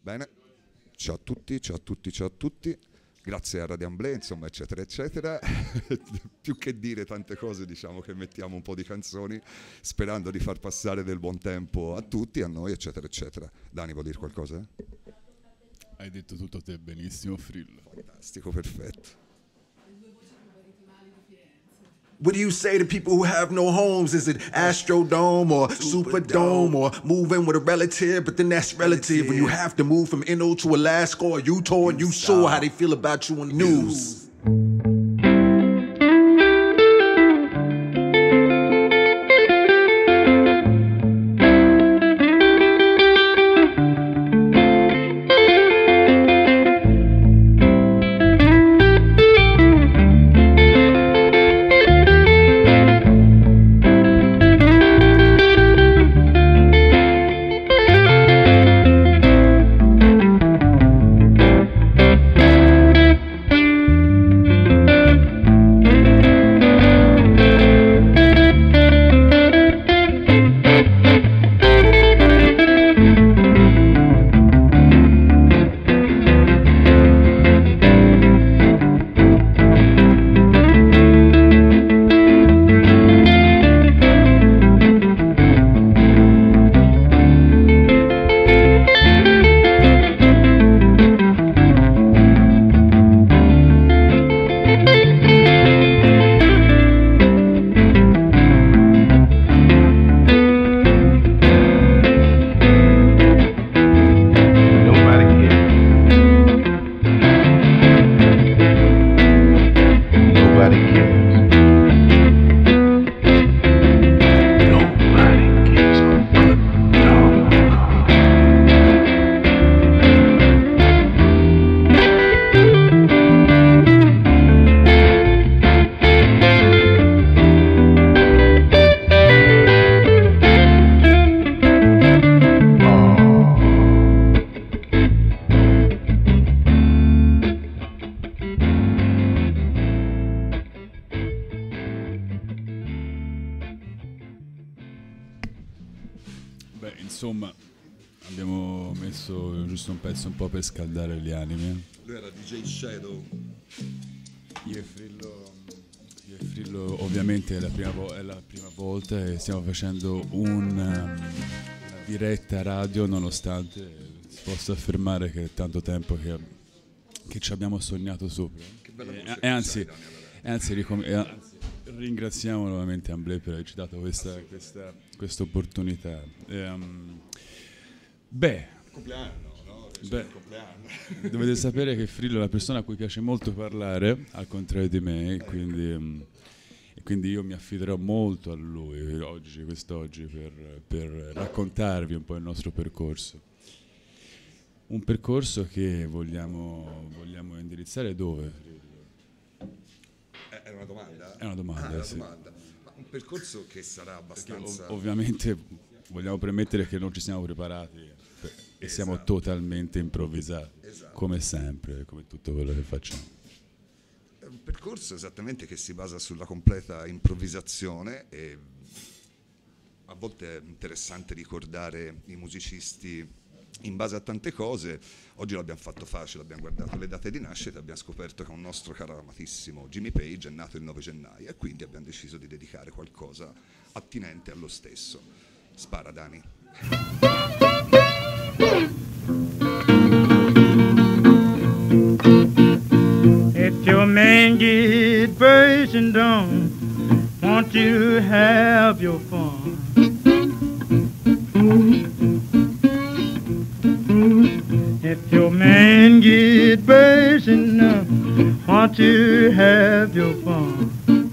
Bene, ciao a tutti, ciao a tutti, ciao a tutti. Grazie a Radio Amblè, insomma, eccetera, eccetera. Più che dire tante cose, diciamo che mettiamo un po' di canzoni, sperando di far passare del buon tempo a tutti, a noi, eccetera, eccetera. Dani, vuoi dire qualcosa? Hai detto tutto te benissimo, Frillo. Fantastico, perfetto. What do you say to people who have no homes? Is it Astrodome or Superdome or move in with a relative, but then that's relative when you have to move from NO to Alaska or Utah and you saw how they feel about you on the news. Beh, insomma, abbiamo messo giusto un pezzo un po' per scaldare le anime. Lui era DJ Shadow. Io e Frillo ovviamente è la prima volta e stiamo facendo una diretta radio, nonostante si possa affermare che è tanto tempo che ci abbiamo sognato sopra. Che bella voce E anzi, ringraziamo nuovamente Amblè per averci dato questa opportunità. Compleanno, no? Compleanno. Dovete sapere che Frillo è una persona a cui piace molto parlare, al contrario di me, e quindi io mi affiderò molto a lui quest'oggi per raccontarvi un po' il nostro percorso. Un percorso che vogliamo indirizzare dove, Frillo? È una domanda? È una domanda, sì. Domanda. Ma un percorso che sarà abbastanza... Ovviamente vogliamo premettere che non ci siamo preparati e siamo totalmente improvvisati, come sempre, come tutto quello che facciamo. È un percorso esattamente che si basa sulla completa improvvisazione e a volte è interessante ricordare i musicisti in base a tante cose. Oggi l'abbiamo fatto facile, abbiamo guardato le date di nascita e abbiamo scoperto che un nostro caro amatissimo Jimmy Page è nato il 9 gennaio e quindi abbiamo deciso di dedicare qualcosa attinente allo stesso. Spara, Dani. If your man get bursting down, won't you have your fun? If your man get bursting down, won't you have your fun?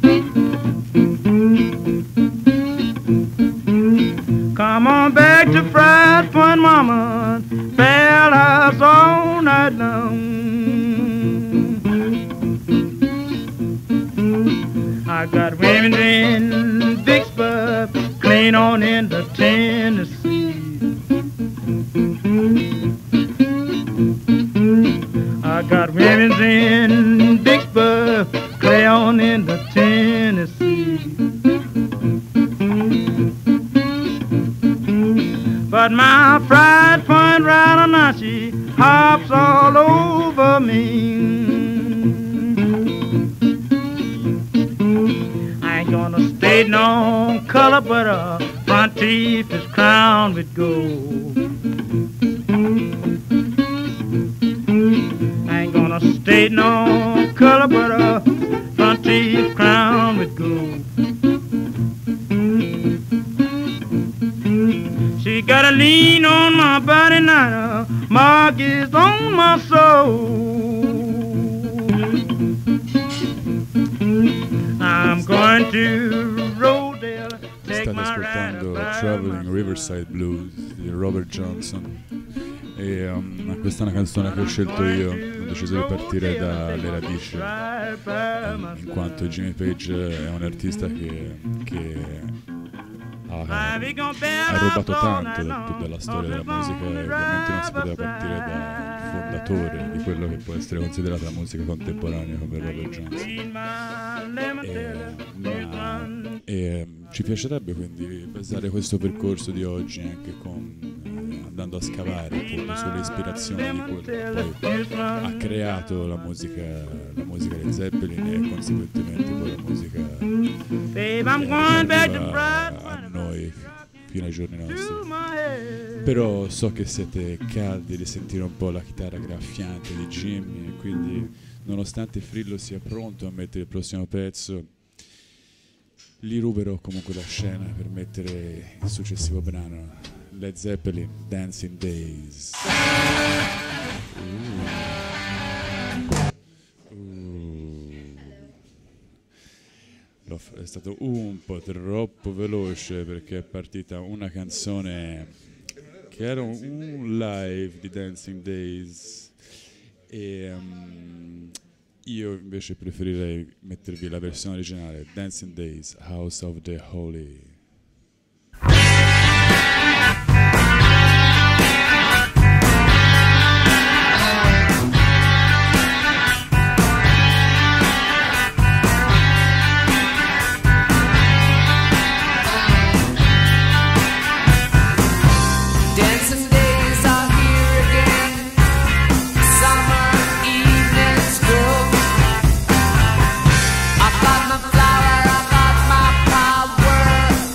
Come on back to Fried Point, Mama, fellas all night long. I got women in Vicksburg, clean on into Tennessee. I got women in Vicksburg, clean on into Tennessee. But my Fried Point Radonachie hops all over me. I ain't gonna state no color, but front teeth is crowned with gold. I ain't gonna state no color, but front teeth crowned with gold. She got a lean on my body now, mark is on my soul. I'm going to Rodale. State ascoltando Traveling Riverside Blues di Robert Johnson e questa è una canzone che ho scelto io, ho deciso di partire dalle radici in quanto Jimmy Page è un artista che ha rubato tanto dalla storia della musica e ovviamente non si poteva partire dal fondatore di quello che può essere considerata la musica contemporanea come Robert Johnson. E ci piacerebbe quindi basare questo percorso di oggi anche andando a scavare appunto sulle ispirazioni di quello che poi ha creato la musica dei Zeppelin e conseguentemente poi la musica che arriva a noi fino ai giorni nostri. Però so che siete caldi di sentire un po' la chitarra graffiante di Jimmy e quindi nonostante Frillo sia pronto a mettere il prossimo pezzo, gli ruberò comunque la scena per mettere il successivo brano, Led Zeppelin, Dancing Days. È stato un po' troppo veloce perché è partita una canzone che era un live di Dancing Days e io invece preferirei mettervi la versione originale, Dancing Days, House of the Holy. Flower, I got my power.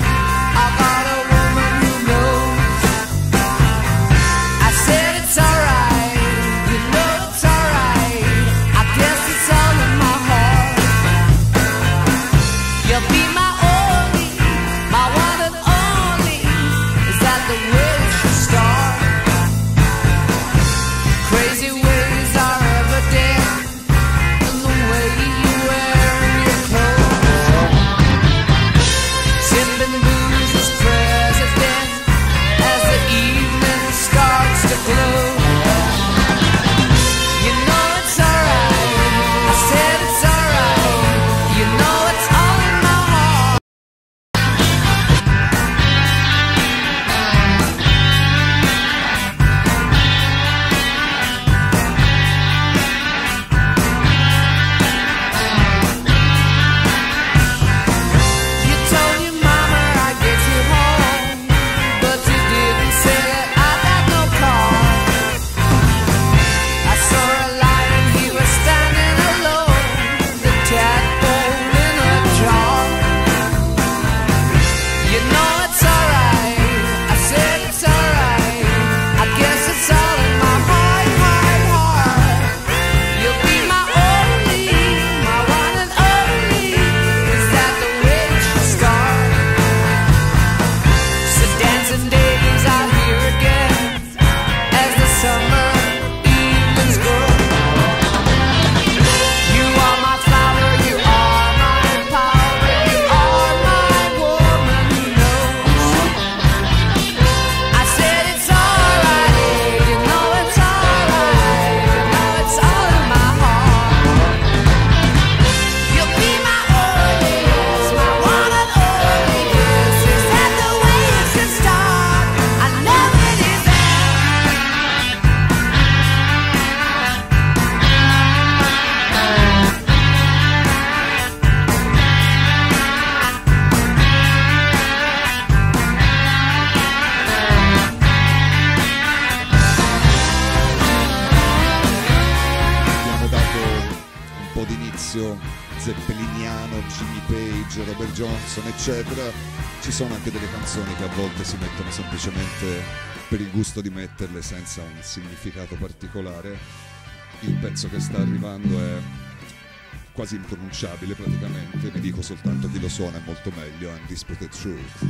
Jimmy Page, Robert Johnson, eccetera. Ci sono anche delle canzoni che a volte si mettono semplicemente per il gusto di metterle senza un significato particolare. Il pezzo che sta arrivando è quasi impronunciabile praticamente, ne dico soltanto chi lo suona è molto meglio, Undisputed Truth.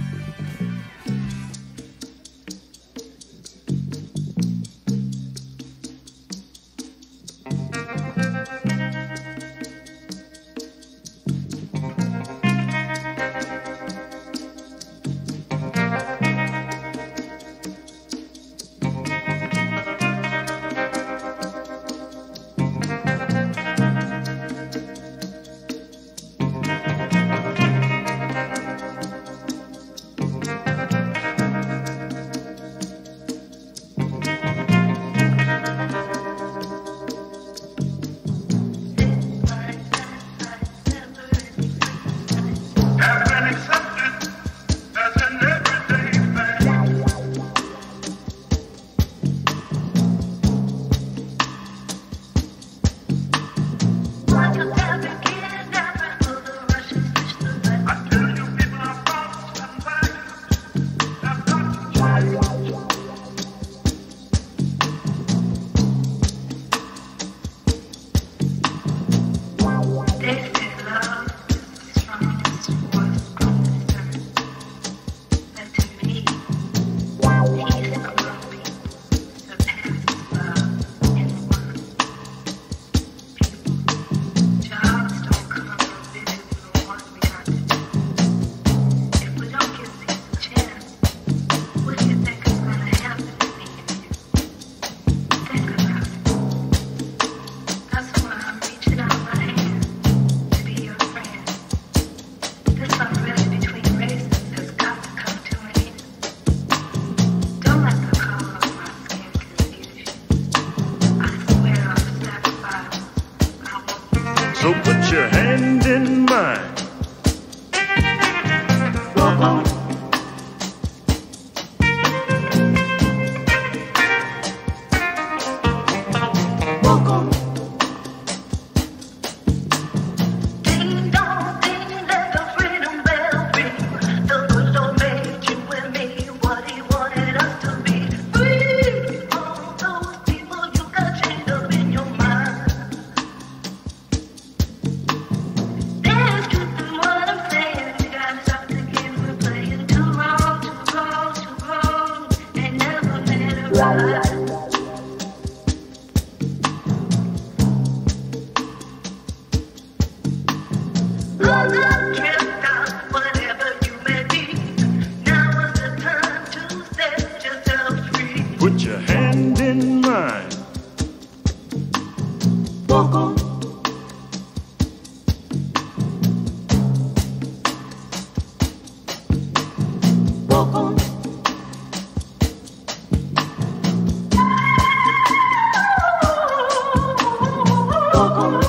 So put your hand in mine. Walk on. Walk on. Ding dong, ding, let the freedom bell ring. The good Lord made you and me what He wanted us to be. Free all those people you got chained up in your mind. There's truth in what I'm saying. You gotta stop the game we're playing. Too wrong, too wrong, too wrong. Ain't never made it right. Love that tripped out, whatever you may be. Now is the time to set yourself free. Put your hand in mine. Walk on. Walk on. Walk on.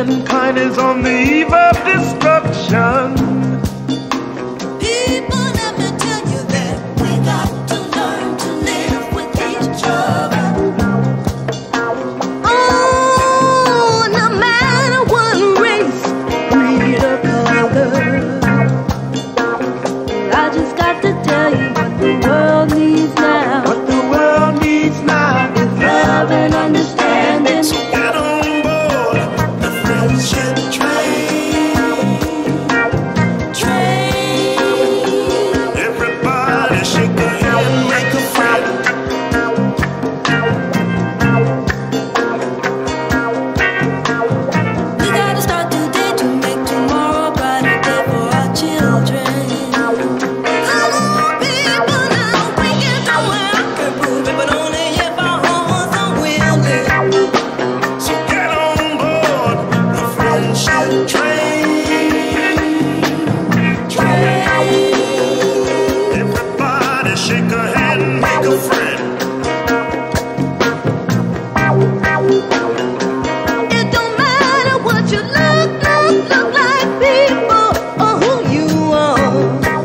mankind is on the eve of destruction. People, let me tell you that we got to learn to live with each other. Oh, no matter what race, creed, or color. I just got to tell you what the world needs now. What the world needs now is Love and understanding. So get on board the friendship train. Everybody shake a hand, make a friend. We gotta start today to make tomorrow a brighter day for our children. Come on, people, now we can do it. I can prove it, but only if our hearts are willing. So get on board the friendship train. Everybody shake a hand, make a friend. It don't matter what you look like, people, or who you are.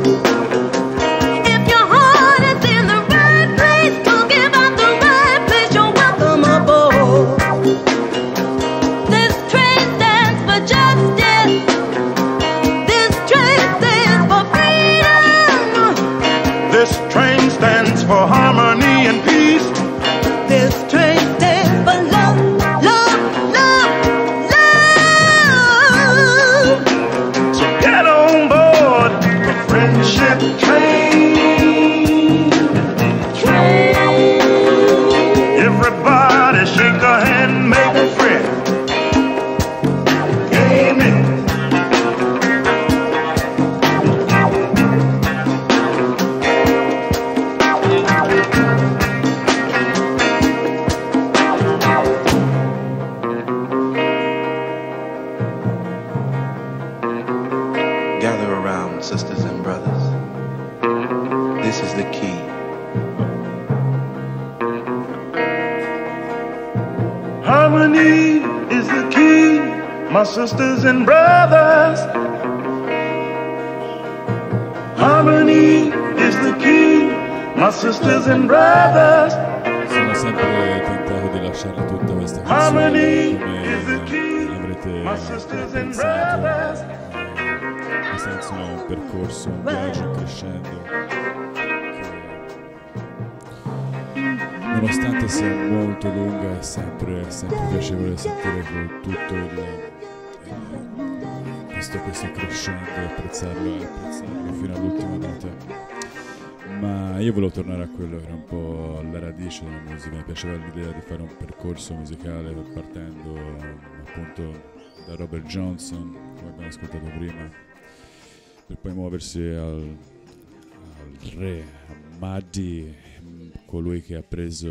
If your heart is in the right place, talking about the right place, you're welcome aboard. This train stands for justice. This train stands for freedom. This train stands for harmony and peace. This train stands for love, love, love, love. So get on board the friendship train. Everybody shake a hand, make a friend. Amen. Gather around, sisters and brothers. This is the key. Harmony is the key, my sisters and brothers. Harmony is the key, my sisters and brothers. Sono sempre tentato di lasciare tutta questa Harmony canzone is the key, come avrete my sisters and pensato, brothers. nel senso è un percorso, un viaggio crescendo che nonostante sia molto lunga è sempre piacevole sentire tutto questo crescendo e apprezzarlo fino all'ultima nota. Ma io volevo tornare a quello che era un po' alla radice della musica. Mi piaceva l'idea di fare un percorso musicale partendo appunto da Robert Johnson, come abbiamo ascoltato prima, per poi muoversi al re, a Muddy, colui che ha preso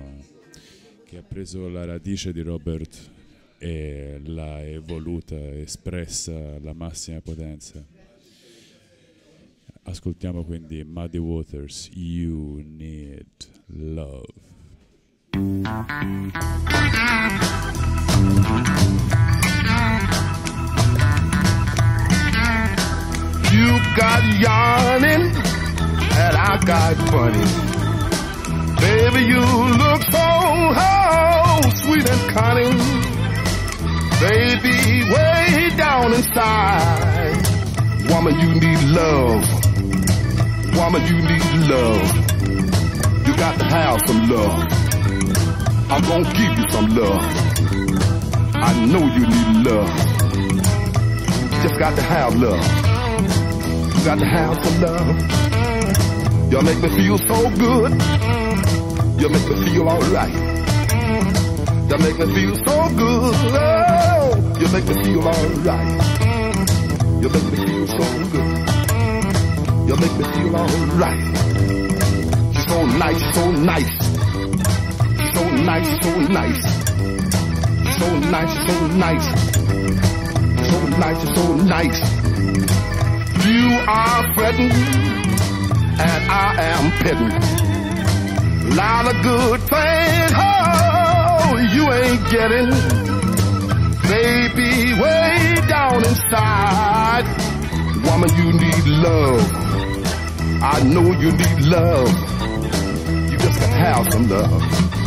la radice di Robert e l'ha evoluta, espressa alla massima potenza. Ascoltiamo quindi Muddy Waters, You Need Love. You got yarning and I got funny. Baby, you look so sweet and cunning. Baby, way down inside, woman, you need love. Woman, you need love. You got to have some love. I'm gonna give you some love. I know you need love. You just got to have love. You got to have some love. You make me feel so good. You make me feel alright. You make me feel so good. Oh, you make me feel alright. You make me feel so good. You make me feel alright. She's so nice, so nice. She's so nice, so nice. She's so nice, so nice. She's so nice, so nice. You are fretting, and I am petting. Lot of good things, oh, you ain't getting. Baby, way down inside, woman, you need love. I know you need love. You just gotta have some love.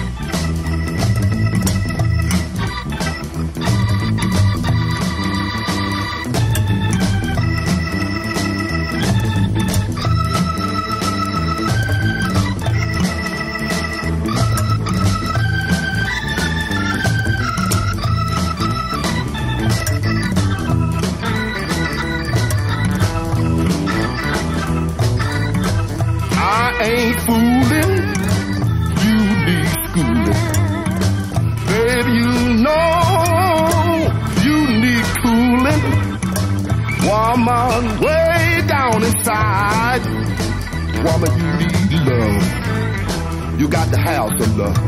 Ain't fooling, you need schooling. Baby, you know you need cooling. Woman, way down inside, woman, you need love. You got to have some love.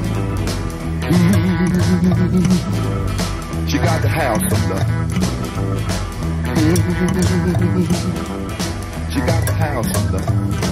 She got to have some love. She got to have some love.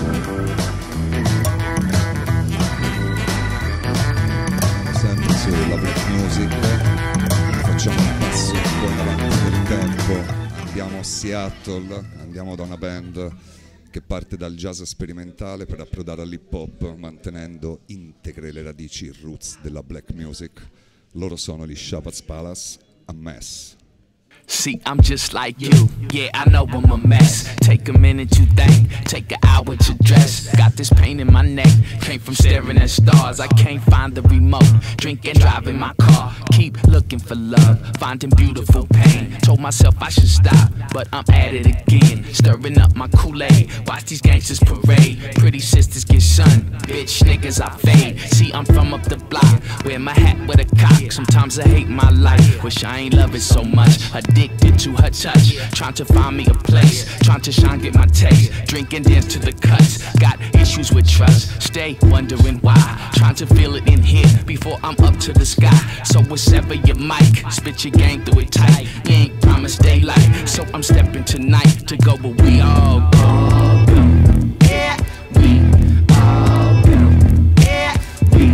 Sempre sulla Black Music facciamo un passo un po' in avanti nel tempo, andiamo a Seattle, andiamo da una band che parte dal jazz sperimentale per approdare all'hip hop mantenendo integre le radici roots della Black Music. Loro sono gli Shabazz Palace, A Mess. See, I'm just like you. Yeah, I know I'm a mess. Take a minute to think, take an hour to dress. Got this pain in my neck, came from staring at stars. I can't find the remote, drinking, driving my car. Keep looking for love, finding beautiful pain. Told myself I should stop, but I'm at it again. Stirring up my Kool-Aid, watch these gangsters parade. Pretty sisters get shunned, bitch niggas I fade. See, I'm from up the block, wear my hat with a cock. Sometimes I hate my life, wish I ain't love it so much. Addicted to her touch, trying to find me a place, trying to shine, get my taste, drink and dance to the cuts. Got issues with trust, stay wondering why, trying to feel it in here before I'm up to the sky. So whatever your mic, spit your game through it tight. You ain't promised daylight, so I'm stepping tonight to go where we all go. Yeah, we all go. Yeah, we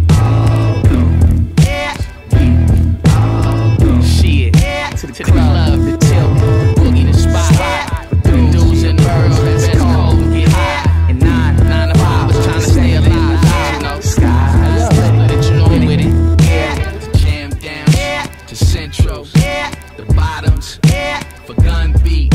all go. Yeah, we all go. Shit. To the club, the tilt, boogie the spot. Dudes and birds, it's cold, get hot. And 9 to 5 was trying to stay alive. You know, sky, let you know with it. Yeah, the jam down to Central, the bottoms for gun beats,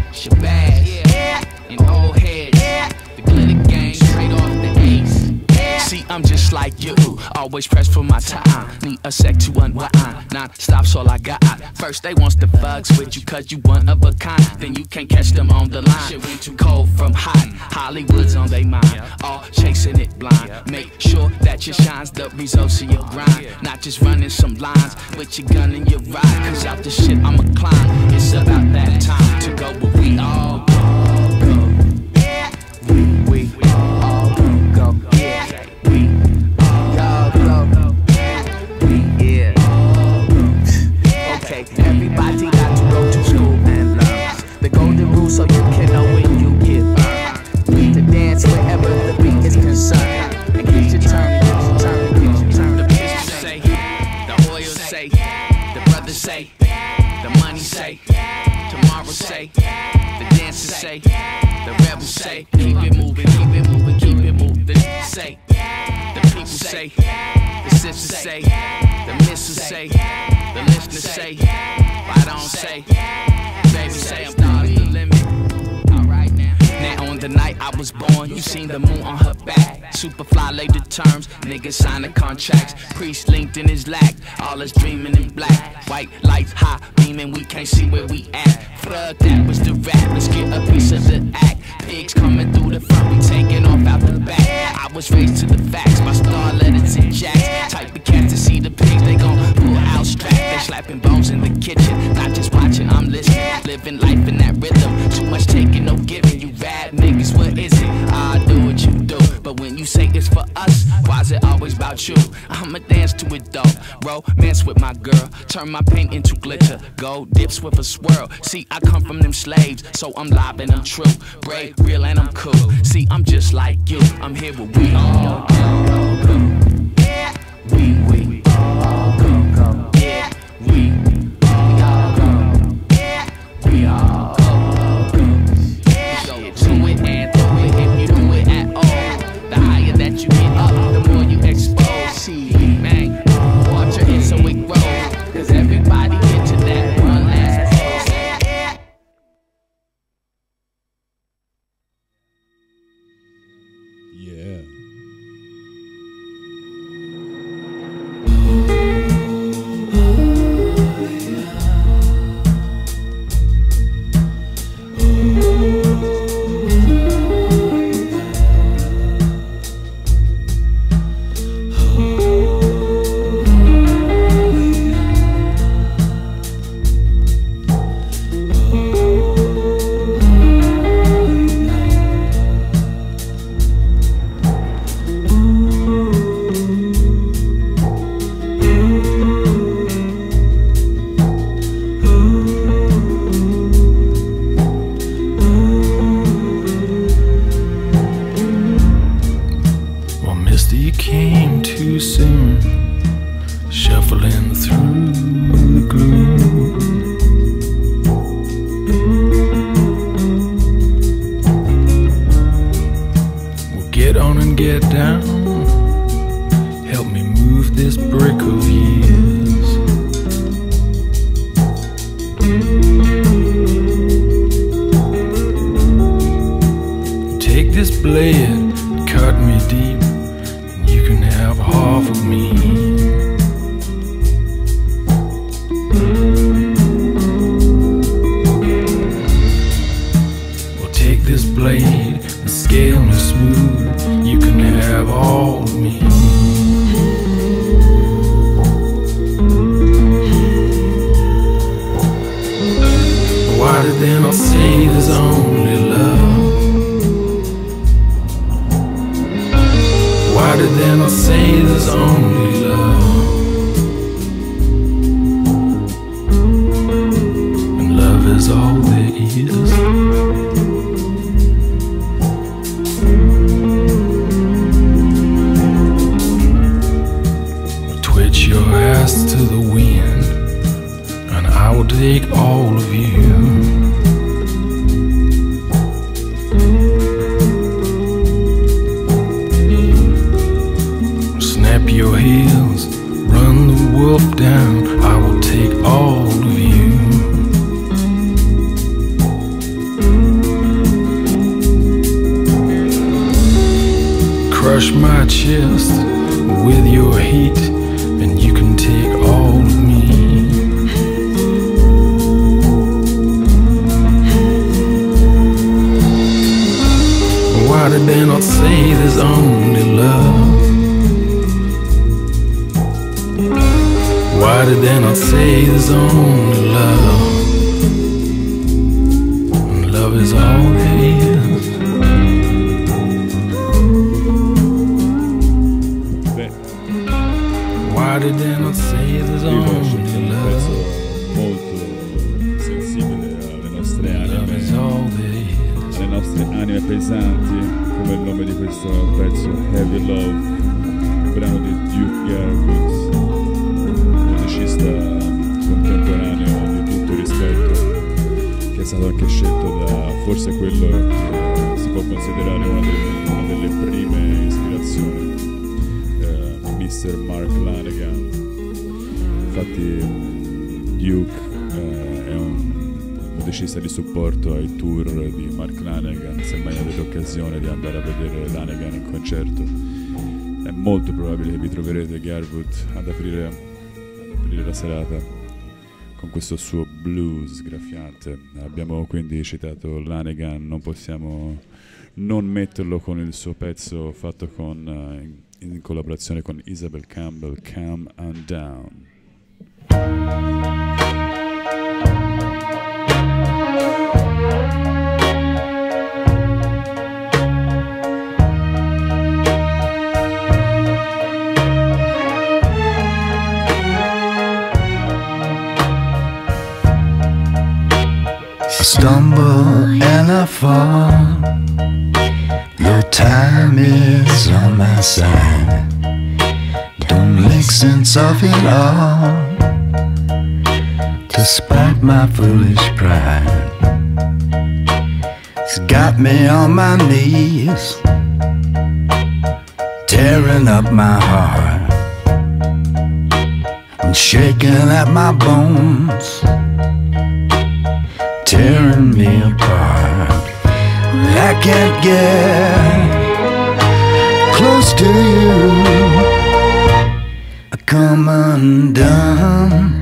Shabazz, and old heads. The glitter gang straight off the ace. See, I'm just like you, always pressed for my time. Need a sec to unwind, non-stop's all I got. First they wants the bugs with you cause you one of a kind. Then you can't catch them on the line. Shit went too cold from hot, Hollywood's on they mind. All chasing it blind, make sure that you shine's the results of your grind. Not just running some lines with your gun and your ride. Cause out the shit I'ma climb, it's about that time to go where we all go. We all go. Yeah. Everybody got to go to school and learn the golden rule so you can know when you get burned. To dance wherever the beat is concerned. And get your turn, get your turn, get your turn. The business say, the oil say, the brothers say, the money say, tomorrow say, the dancers say, the rebels say, keep it moving, keep it moving, keep it moving. The say, the people say, the sisters say, the missiles say, the listeners say, I don't say, baby say I'm starting the limit. Alright now. Now on the night I was born, you seen the moon on her back. Superfly laid the terms, niggas signing contracts. Priest linked in his lack, all us dreaming in black. White lights high beaming, we can't see where we at. Fuck that was the rap, let's get a piece of the act. Pigs coming through the front, we taking off out the back. I was raised to the facts, my star letters and jacks. Type of cats to see the pigs, they gon' pull out strap. They slapping bones in the kitchen, not just watching, I'm listening. Living life in that rhythm, too much taking, no giving. You rap niggas, what is it? I do what you do, but when you say it's for us, why's it always about you? I'ma dance to it though, romance with my girl, turn my paint into glitter, gold dips with a swirl. See, I come from them slaves, so I'm live and I'm true, brave, real and I'm cool. See, I'm just like you, I'm here where we all go. Yeah, we all go. Yeah, we of years. Take this blade, cut me deep, and you can have half of me. Well, take this blade and scale me smooth, you can have all of me. Why did they not say there's only love? Why did they not say there's only love? And love is all there is. Twitch your ass to the wind, and I will take all of you. Snap your heels, run the wolf down, I will take all of you. Crush my chest with your heat, and you can take all of me. Why did they not say there's only love? Why did they not say there's only love? And love is all there is. Why did they not say there's only love? Molto sensibile alle nostre Love is all anime, there is. alle nostre anime pesanti, come il nome di questo pezzo, Heavy Love, brano di Duke Garwood, musicista contemporaneo di tutto rispetto, che è stato anche scelto da forse quello che si può considerare una delle prime ispirazioni, Mr. Mark Lanegan. Infatti Duke è un musicista di supporto ai tour di Mark Lanegan. Se mai avete occasione di andare a vedere Lanegan in concerto, è molto probabile che vi troverete Garwood ad aprire la serata con questo suo blues graffiante. Abbiamo quindi citato Lanegan, non possiamo non metterlo con il suo pezzo fatto in collaborazione con Isabel Campbell, Come Undone. Stumble and I fall. Your time is on my side. Don't make sense of it all, despite my foolish pride. It's got me on my knees, tearing up my heart and shaking at my bones, tearing me apart. I can't get close to you. Come undone,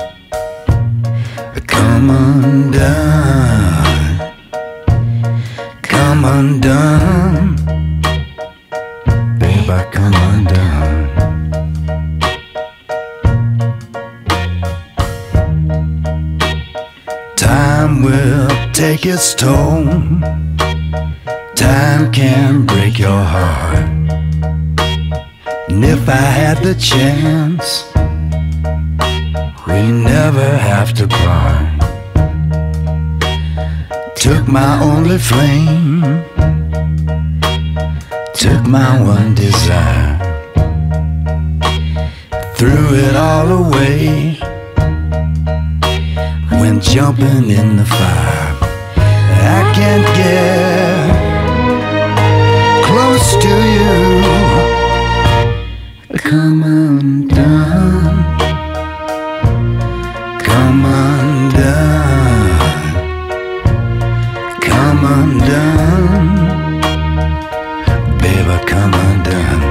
come undone, come undone, babe, I come undone. Time will take its toll. Time can break your heart. And if I had the chance, we never have to part. Took my only flame, took my one desire, threw it all away, went jumping in the fire. I can't get close to you. come undone, come undone, come undone, baby, come undone.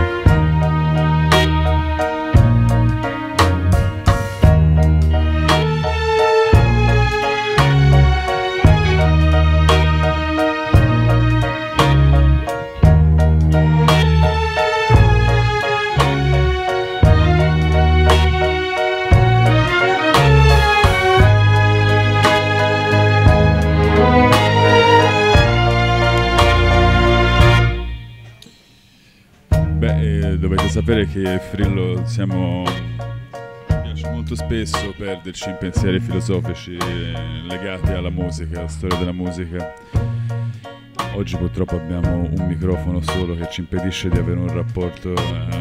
Dovete sapere che Frillo piace molto spesso perderci in pensieri filosofici legati alla musica, alla storia della musica. Oggi purtroppo abbiamo un microfono solo che ci impedisce di avere un rapporto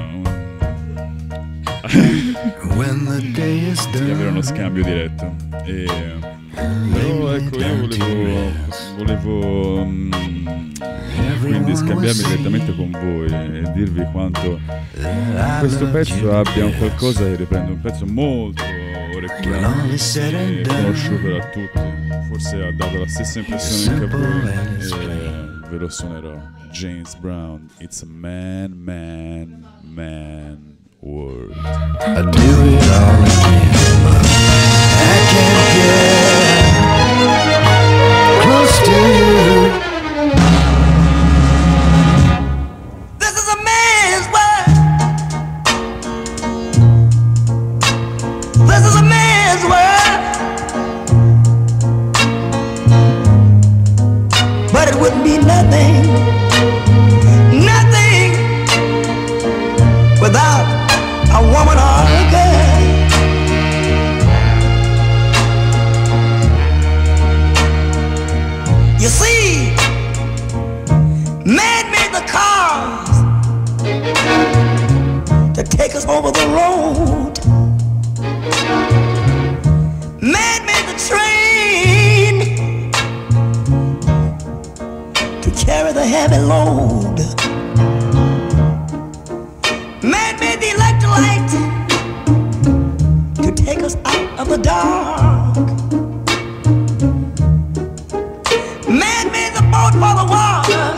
di avere uno scambio diretto. Però ecco, io volevo quindi scambiarmi direttamente con voi e dirvi quanto questo pezzo abbia un qualcosa che riprende un pezzo molto orecchiato e conosciuto da tutti. Forse ha dato la stessa impressione anche a voi e ve lo suonerò. James Brown, It's a Man, Man, Man World. I do it all again, but I can't get close to you. This is a man's world. This is a man's world. But it wouldn't be nothing, nothing without a woman or a girl. You see, man made the cars to take us over the road. Man made the train to carry the heavy load. Man made the electric light to take us out of the dark. Man made the boat for the water,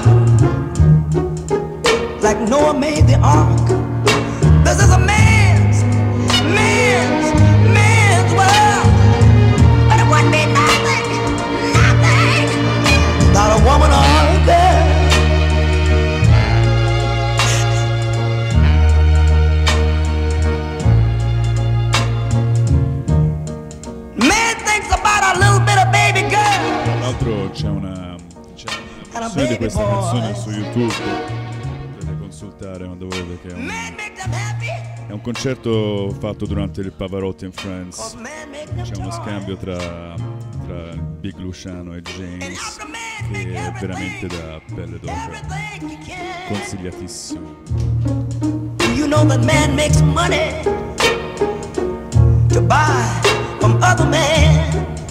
like Noah made the ark. This is a man's world. But it wouldn't be nothing, nothing without a woman or a girl. Man thinks about a little bit of baby girl. Tra l'altro c'è una versione di questa canzone su YouTube, potete consultare quando volete, che è un concerto fatto durante il Pavarotti and Friends. C'è uno scambio tra Big Luciano e James che è veramente da pelle d'oca, consigliatissimo. You know that man makes money to buy from other men.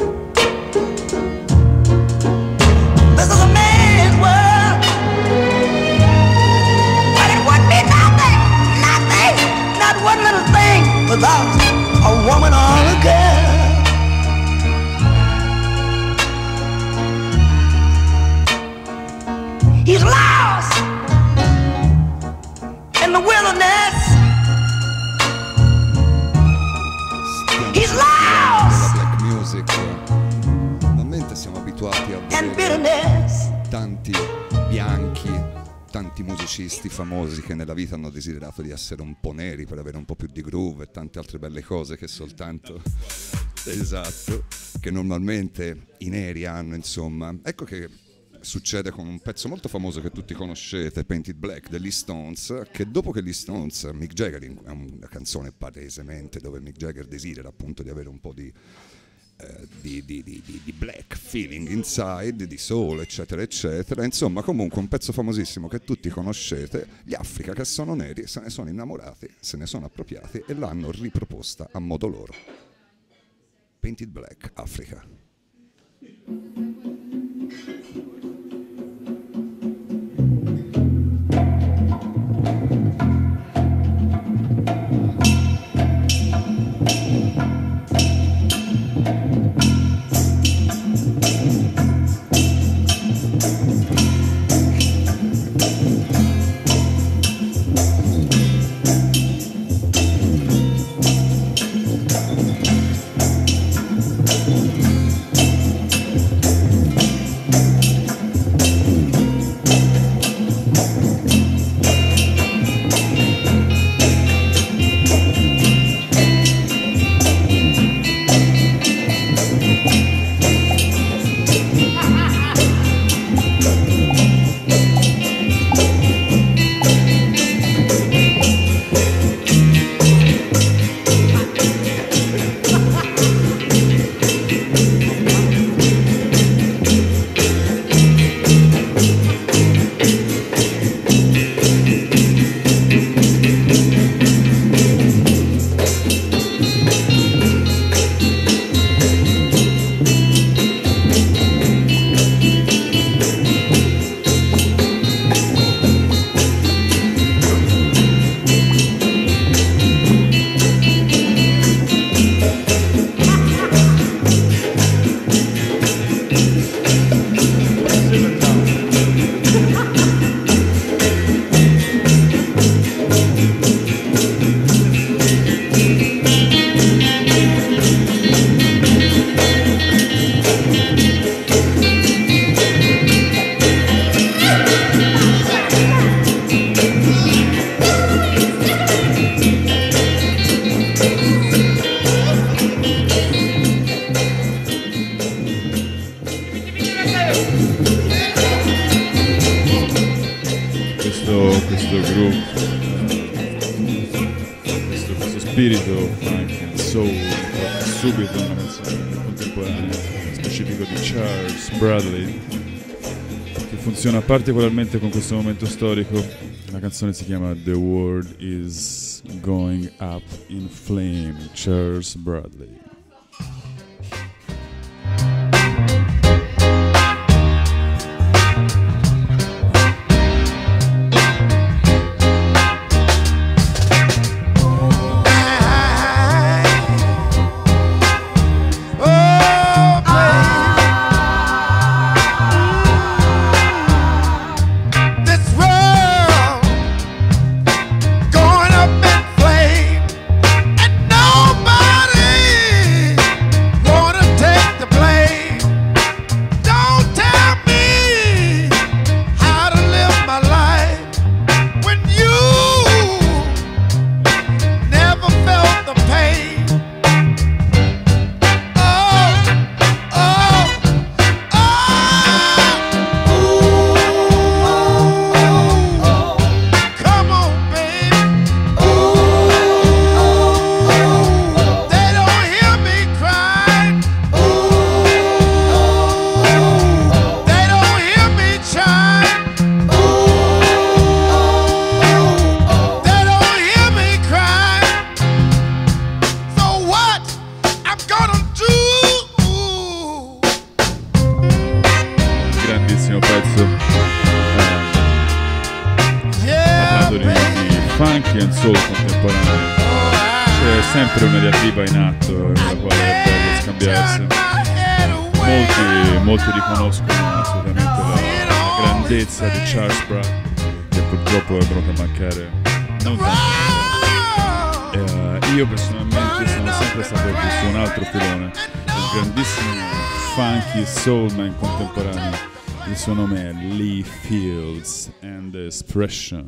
This is a man's world, but it wouldn't be nothing, nothing, not one little thing without a woman or a girl. He's lost in the wilderness. He's lost. La black music, normalmente siamo abituati a vedere tanti bianchi, tanti musicisti famosi che nella vita hanno desiderato di essere un po' neri per avere un po' più di groove e tante altre belle cose che soltanto esatto, che normalmente i neri hanno, insomma. Ecco che succede con un pezzo molto famoso che tutti conoscete, Painted Black degli Stones, che dopo che gli Stones, Mick Jagger, è una canzone palesemente dove Mick Jagger desidera appunto di avere un po' di black feeling inside, di soul, eccetera eccetera, insomma comunque un pezzo famosissimo che tutti conoscete. Gli Africa, che sono neri, se ne sono innamorati, se ne sono appropriati e l'hanno riproposta a modo loro. Painted Black, Africa. spirito funk and soul subito una canzone contemporanea, specifico di Charles Bradley, che funziona particolarmente con questo momento storico. La canzone si chiama The World Is Going Up in Flame, Charles Bradley. Sempre una diatriba in atto nella quale è bello scambiarsi. Molti riconoscono assolutamente la grandezza di Charles Bradley, che purtroppo è venuto a mancare non tanto. Io personalmente sono sempre stato su un altro filone, un grandissimo funky soulman contemporaneo. Il suo nome è Lee Fields and the Expression.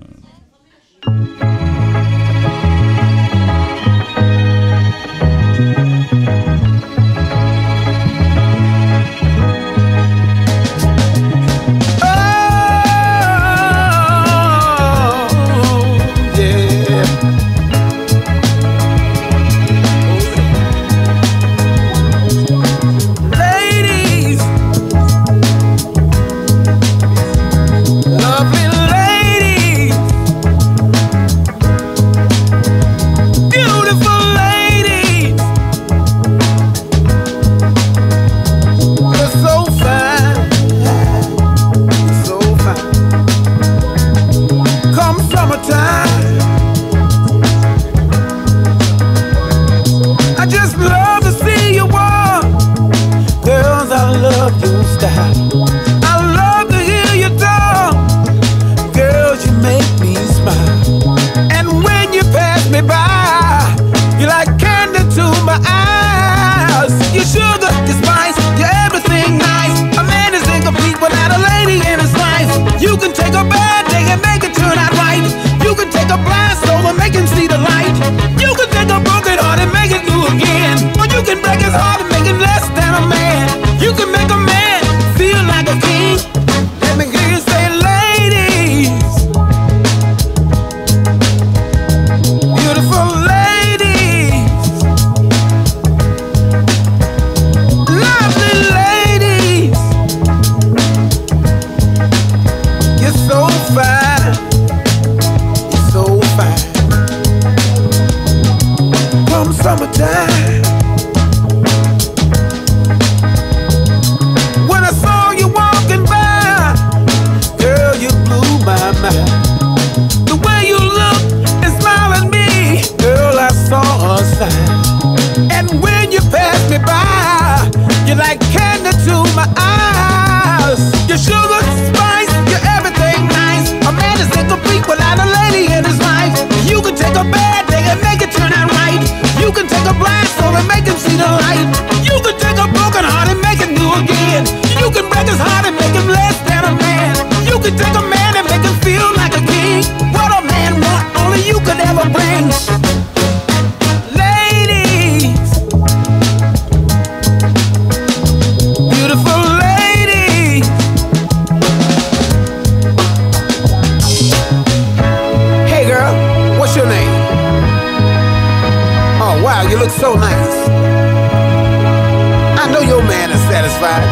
so nice. I know your man is satisfied.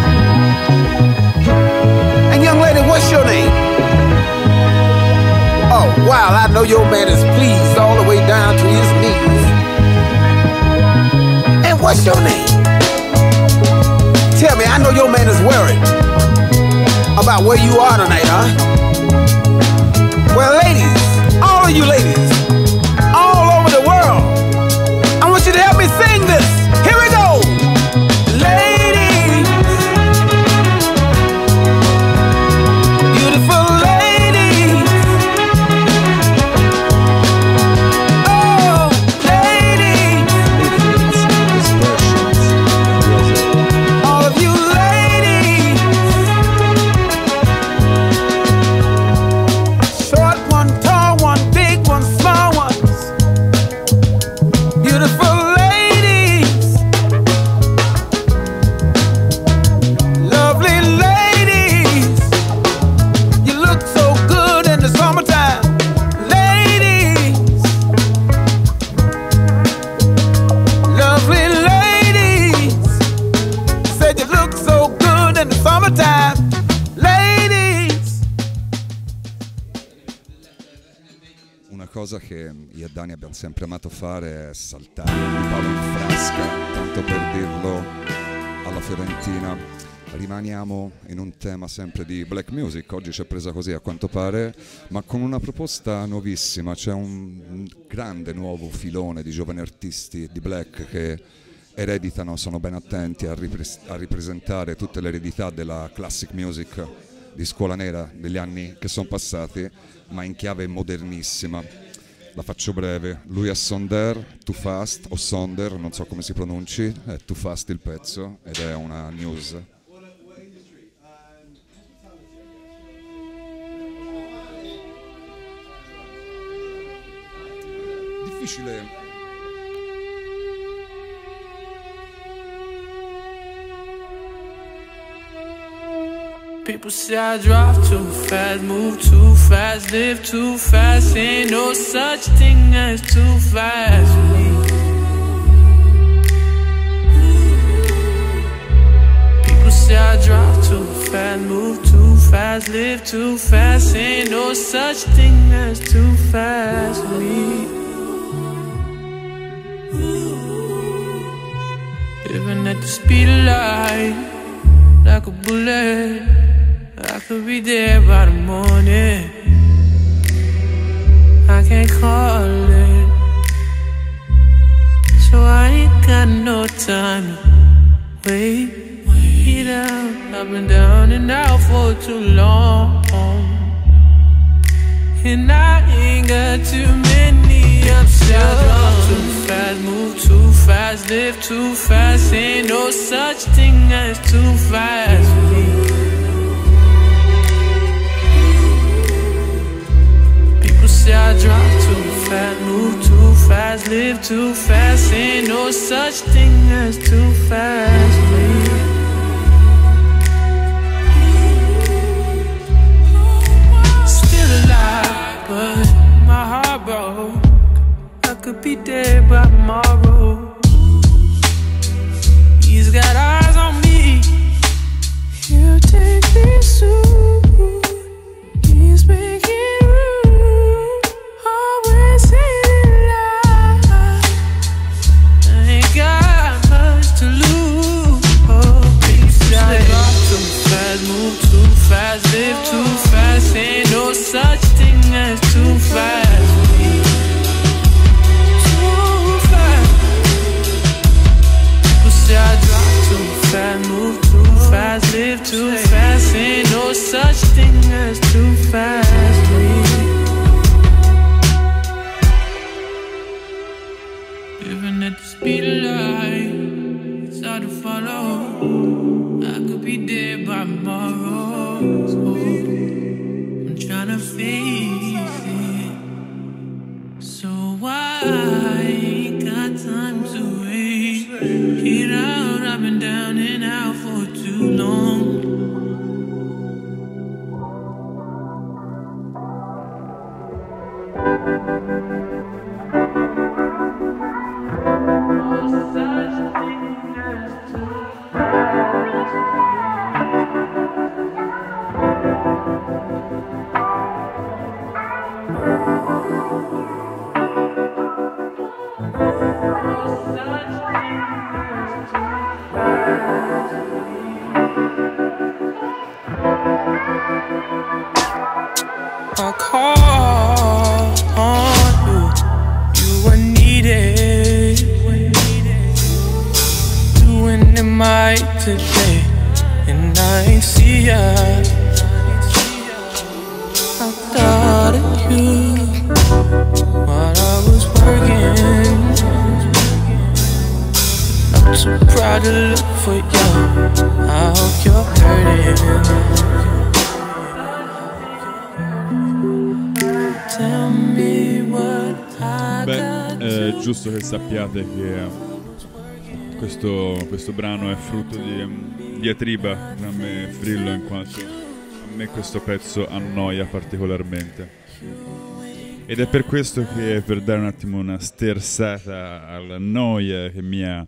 And young lady, what's your name? Oh, wow, I know your man is pleased all the way down to his knees. And what's your name? Tell me, I know your man is worried about where you are tonight, huh? Well, ladies, all of you ladies, all over the world, I want you to help me sing this. Here we go. Ladies, beautiful ladies. Oh, ladies. All of you ladies. Short one, tall one, big one, small ones. Beautiful ladies. Lovely ladies. You look so good in the summertime. Ladies. Lovely ladies. Said you look so good in the summertime. Ladies. Una cosa che io e Dani abbiamo sempre amato fare è saltare di palo in frasca, tanto per dirlo alla fiorentina. Rimaniamo in un tema sempre di black music, oggi ci è presa così a quanto pare, ma con una proposta nuovissima. C'è un grande nuovo filone di giovani artisti di black che ereditano, sono ben attenti a ripresentare tutte le eredità della classic music di scuola nera degli anni che sono passati, ma in chiave modernissima. La faccio breve, lui è Sonder, Too Fast, o Sonder, non so come si pronunci, è Too Fast il pezzo ed è una news. Difficile. People say I drive too fast, move too fast, live too fast. Ain't no such thing as too fast for me. People say I drive too fast, move too fast, live too fast. Ain't no such thing as too fast for me. Living at the speed of light, like a bullet. I could be there by the morning. I can't call it, so I ain't got no time to wait out. I've been down and out for too long, and I ain't got too many options. I drive too fast, move too fast, live too fast. Ain't no such thing as too fast for me. Say I drive too fast, move too fast, live too fast. Ain't no such thing as too fast for me. Still alive, but my heart broke. I could be dead by tomorrow. He's got eyes on me. You take me soon. He's making live too fast, ain't no such thing as too fast for me. Too fast. People say I drive too fast, move too fast, live too fast. Ain't no such thing as too fast for me. Living at the speed of light, it's hard to follow. I could be dead by tomorrow. I'm trying to face it, so I ain't got time to wait. Get out, I've been down and out for too long. night today, and I ain't see ya. I thought of you while I was working. I'm too proud to look for you. I hope you're hurting. Tell me what I got. Beh, è giusto che sappiate che questo brano è frutto di diatriba tra me e Frillo, in quanto a me questo pezzo annoia particolarmente. Ed è per questo che, per dare un attimo una sterzata alla noia che mi ha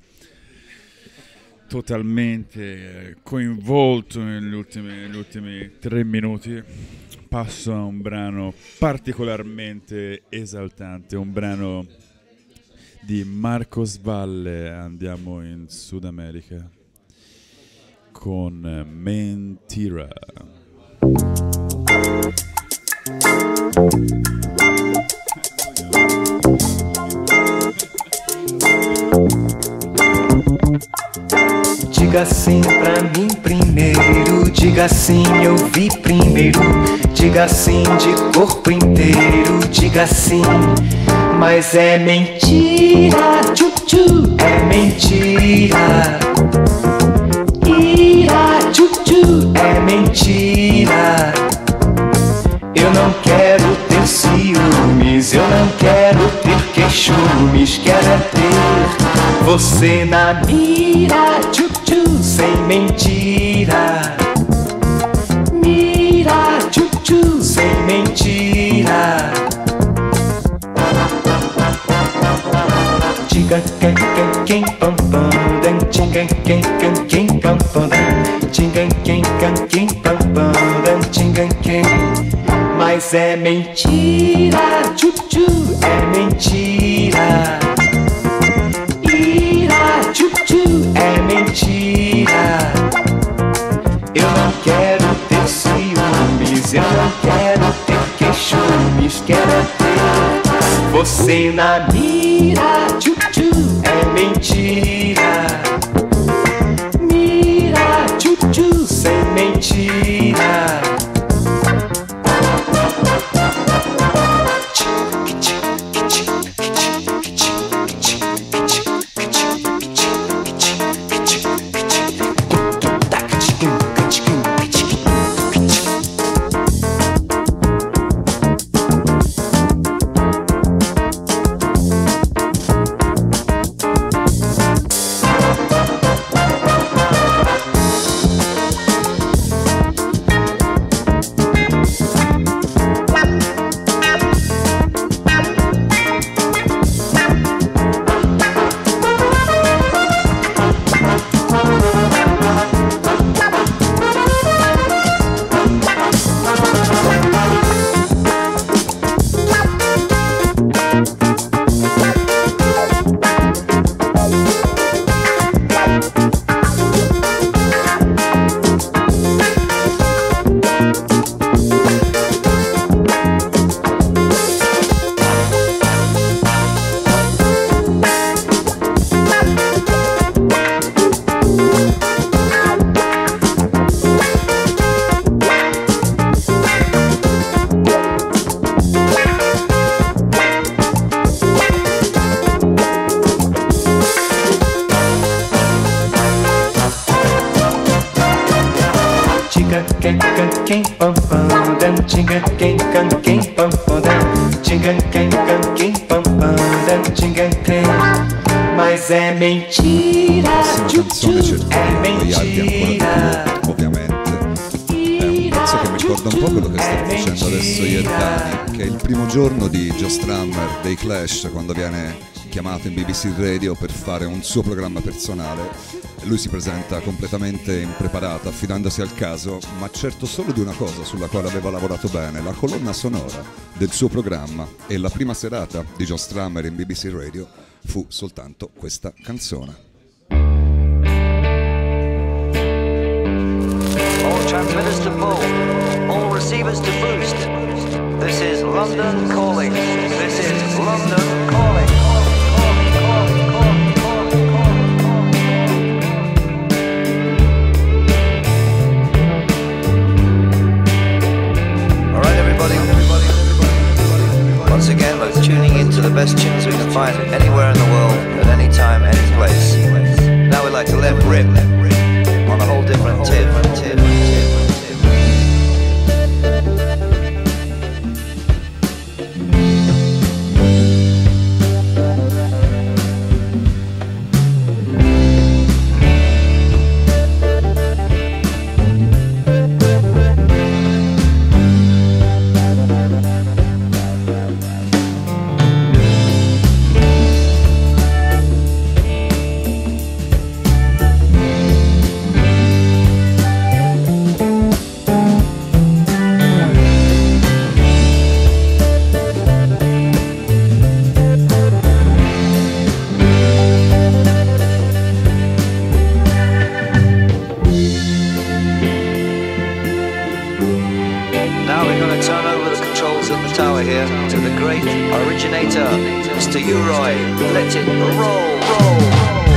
totalmente coinvolto negli ultimi 3 minuti, passo a un brano particolarmente esaltante, un brano di Marcos Valle. Andiamo in Sud America con Mentira. Diga sim pra mim primeiro, diga sim, eu vi primeiro. Diga sim de corpo inteiro, diga sim, mas é mentira, tchu-tchu, é mentira. Ira, tchu-tchu, é mentira. Eu não quero ter ciúmes, eu não quero ter queixumes, quero é ter você na mira, tchu-tchu, sem mentira. Mira, tchu-tchu, sem mentira. Diga quem pam pam dan, diga quem pam pam dan, diga quem pam pam dan, diga quem. Mas é mentira, tchu-tchu, é mentira. Ira, tchu-tchu, é mentira. Eu não quero ter ciúmes, eu não quero ter queixumes, quero ter você na mira, tchu-tchu, é mentira. Mira, tchu-tchu, sem mentira. Mas é mentira, tchu-tchu, è mentira. Ovviamente è un pezzo che mi ricorda un po' quello che sta facendo adesso Ierdani, che è il primo giorno di Joe Strummer dei Clash, quando viene chiamato in BBC Radio per fare un suo programma personale. Lui si presenta completamente impreparato, affidandosi al caso, ma certo solo di una cosa sulla quale aveva lavorato bene, la colonna sonora del suo programma, e la prima serata di Joe Strummer in BBC Radio fu soltanto questa canzone. All transmitters to full, all receivers to boost. This is London calling. This is London calling. to you, Roy. Let it roll, roll.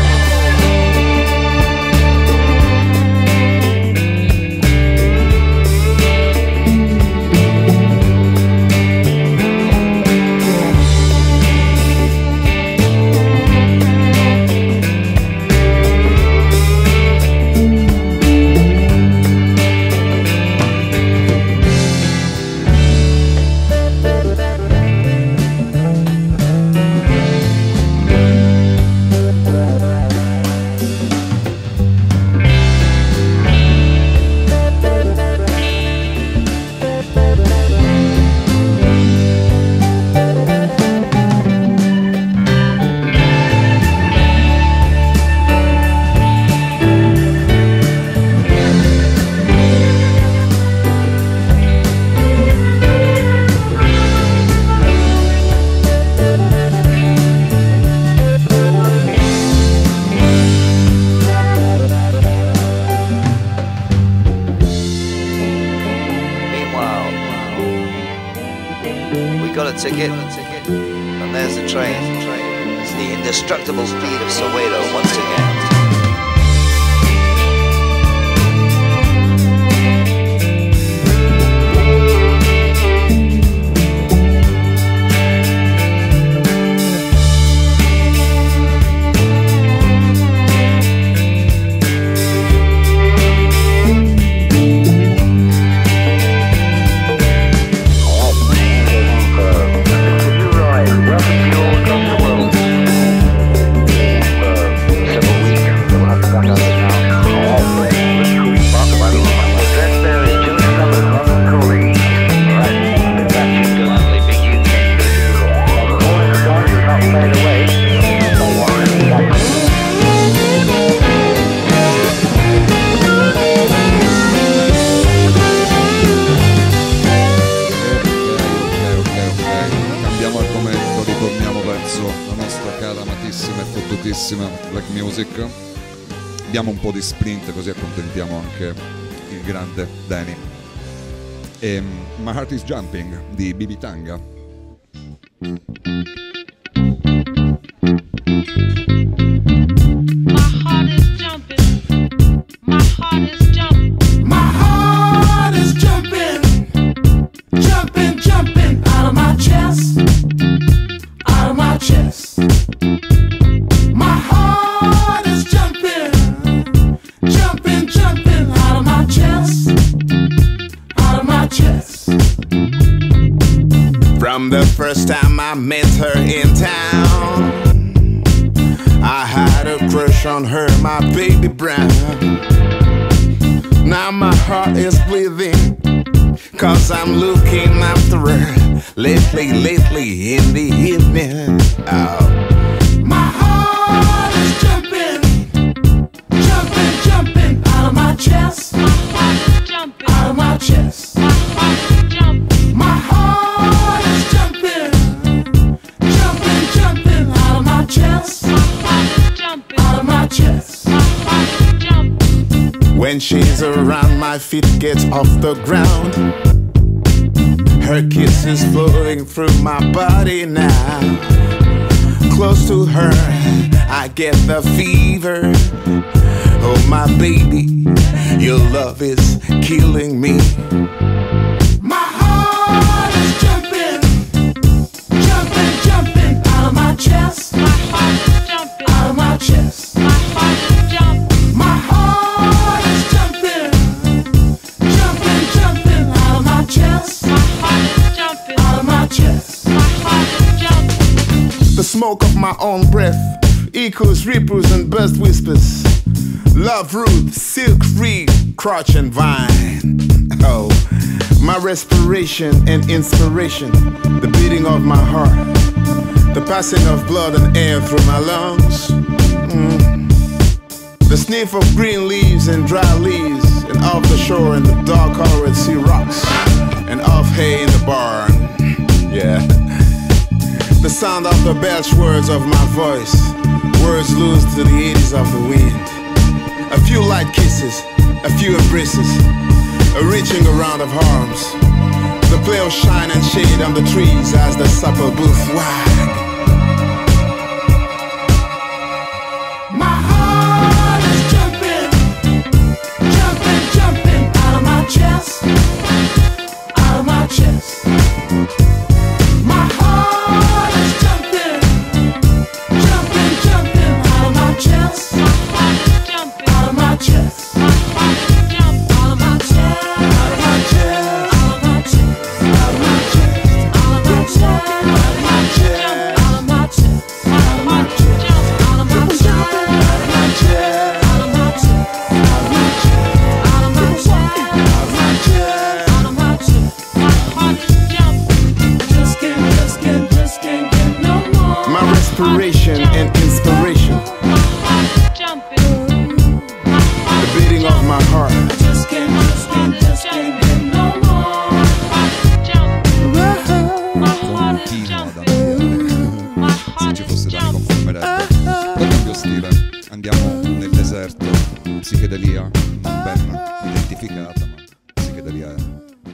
Ticket, and there's the train. It's the indestructible speed of Soweto once again. Black music. Diamo un po' di sprint così accontentiamo anche il grande Danny. E My Heart is Jumping di Bibi Tanga. From the first time I met her in town, I had a crush on her, my baby brown. Now my heart is bleeding, 'cause I'm looking after her lately in the evening. Oh. My heart is jumping out of my chest, out of my chest. My heart is jumping out of my chest, out of my chest. When she's around, my feet get off the ground. Her kisses flowing through my body now. Close to her, I get the fever. Oh my baby, your love is killing me. My heart is jumping out of my chest, out of my chest. My heart is jumping out of my chest, out of my chest. The smoke of my own breath echoes, ripples, and burst whispers. Love root, silk reed, crotch and vine. Oh, my respiration and inspiration, the beating of my heart, the passing of blood and air through my lungs. The sniff of green leaves and dry leaves, and off the shore in the dark colored sea rocks, and off hay in the barn. Yeah. The sound of the belch words of my voice, words loose to the eddies of the wind. A few light kisses, a few embraces, a reaching around of arms. The play of shine and shade on the trees as the supper booth wag. of my heart. Just can't get no more. Continuo ad ammirare. Se ci fosse da riconfermerebbe. Con il mio stile andiamo nel deserto, psichedelia non ben identificata, ma psichedelia è.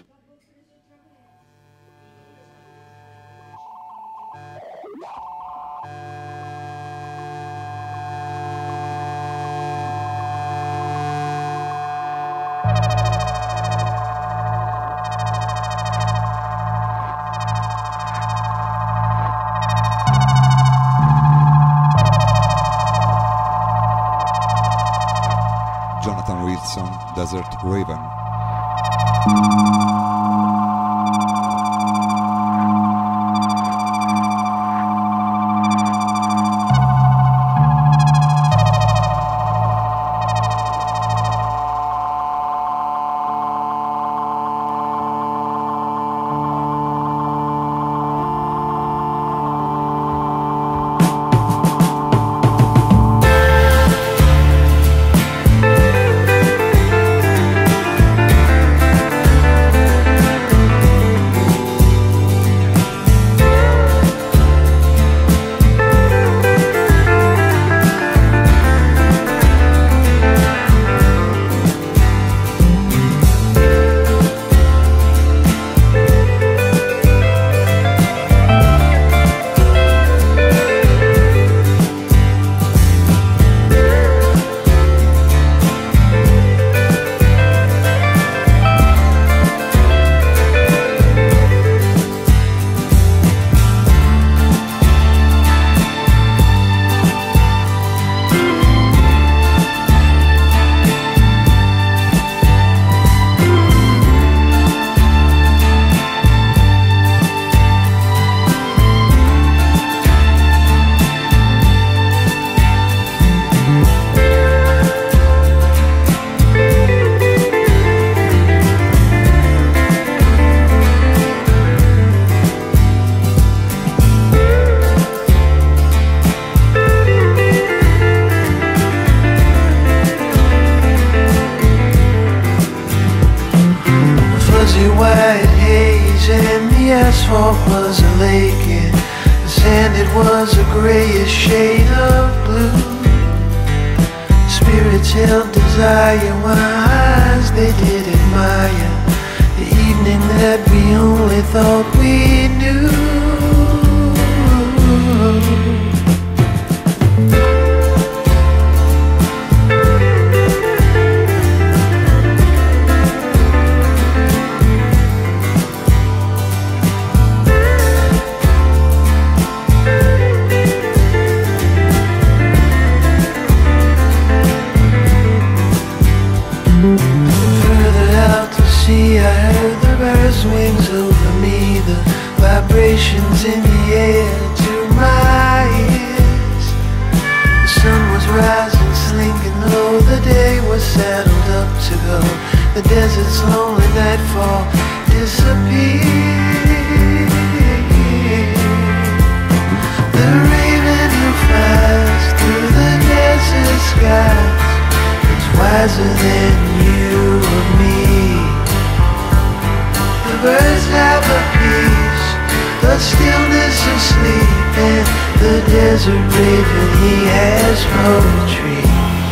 Jonathan Wilson, Desert Raven. white haze and the asphalt was a lake and the sand it was a grayish shade of blue. Spirits held desire when our eyes they did admire the evening that we only thought we knew. I heard the birds' wings over me, the vibrations in the air to my ears. The sun was rising, slinking low, the day was saddled up to go. The desert's lonely nightfall disappeared. The raven who flies through the desert skies is wiser than you or me. The birds have a peace, the stillness of sleep, and the desert raven, he has poetry.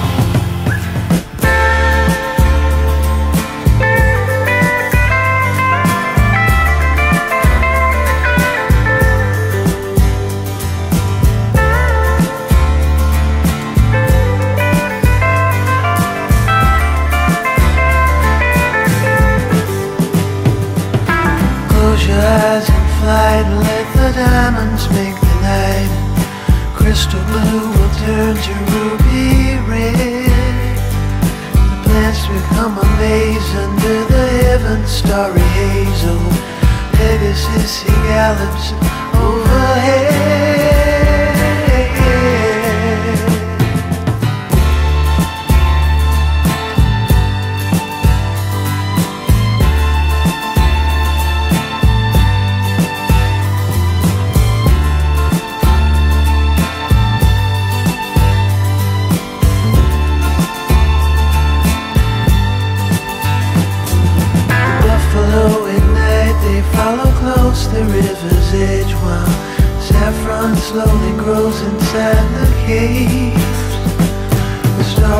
Close your eyes and fly and let the diamonds make the night. Crystal blue will turn to ruby red. The plants become a maze under the heaven's starry hazel. Pegasus he gallops overhead.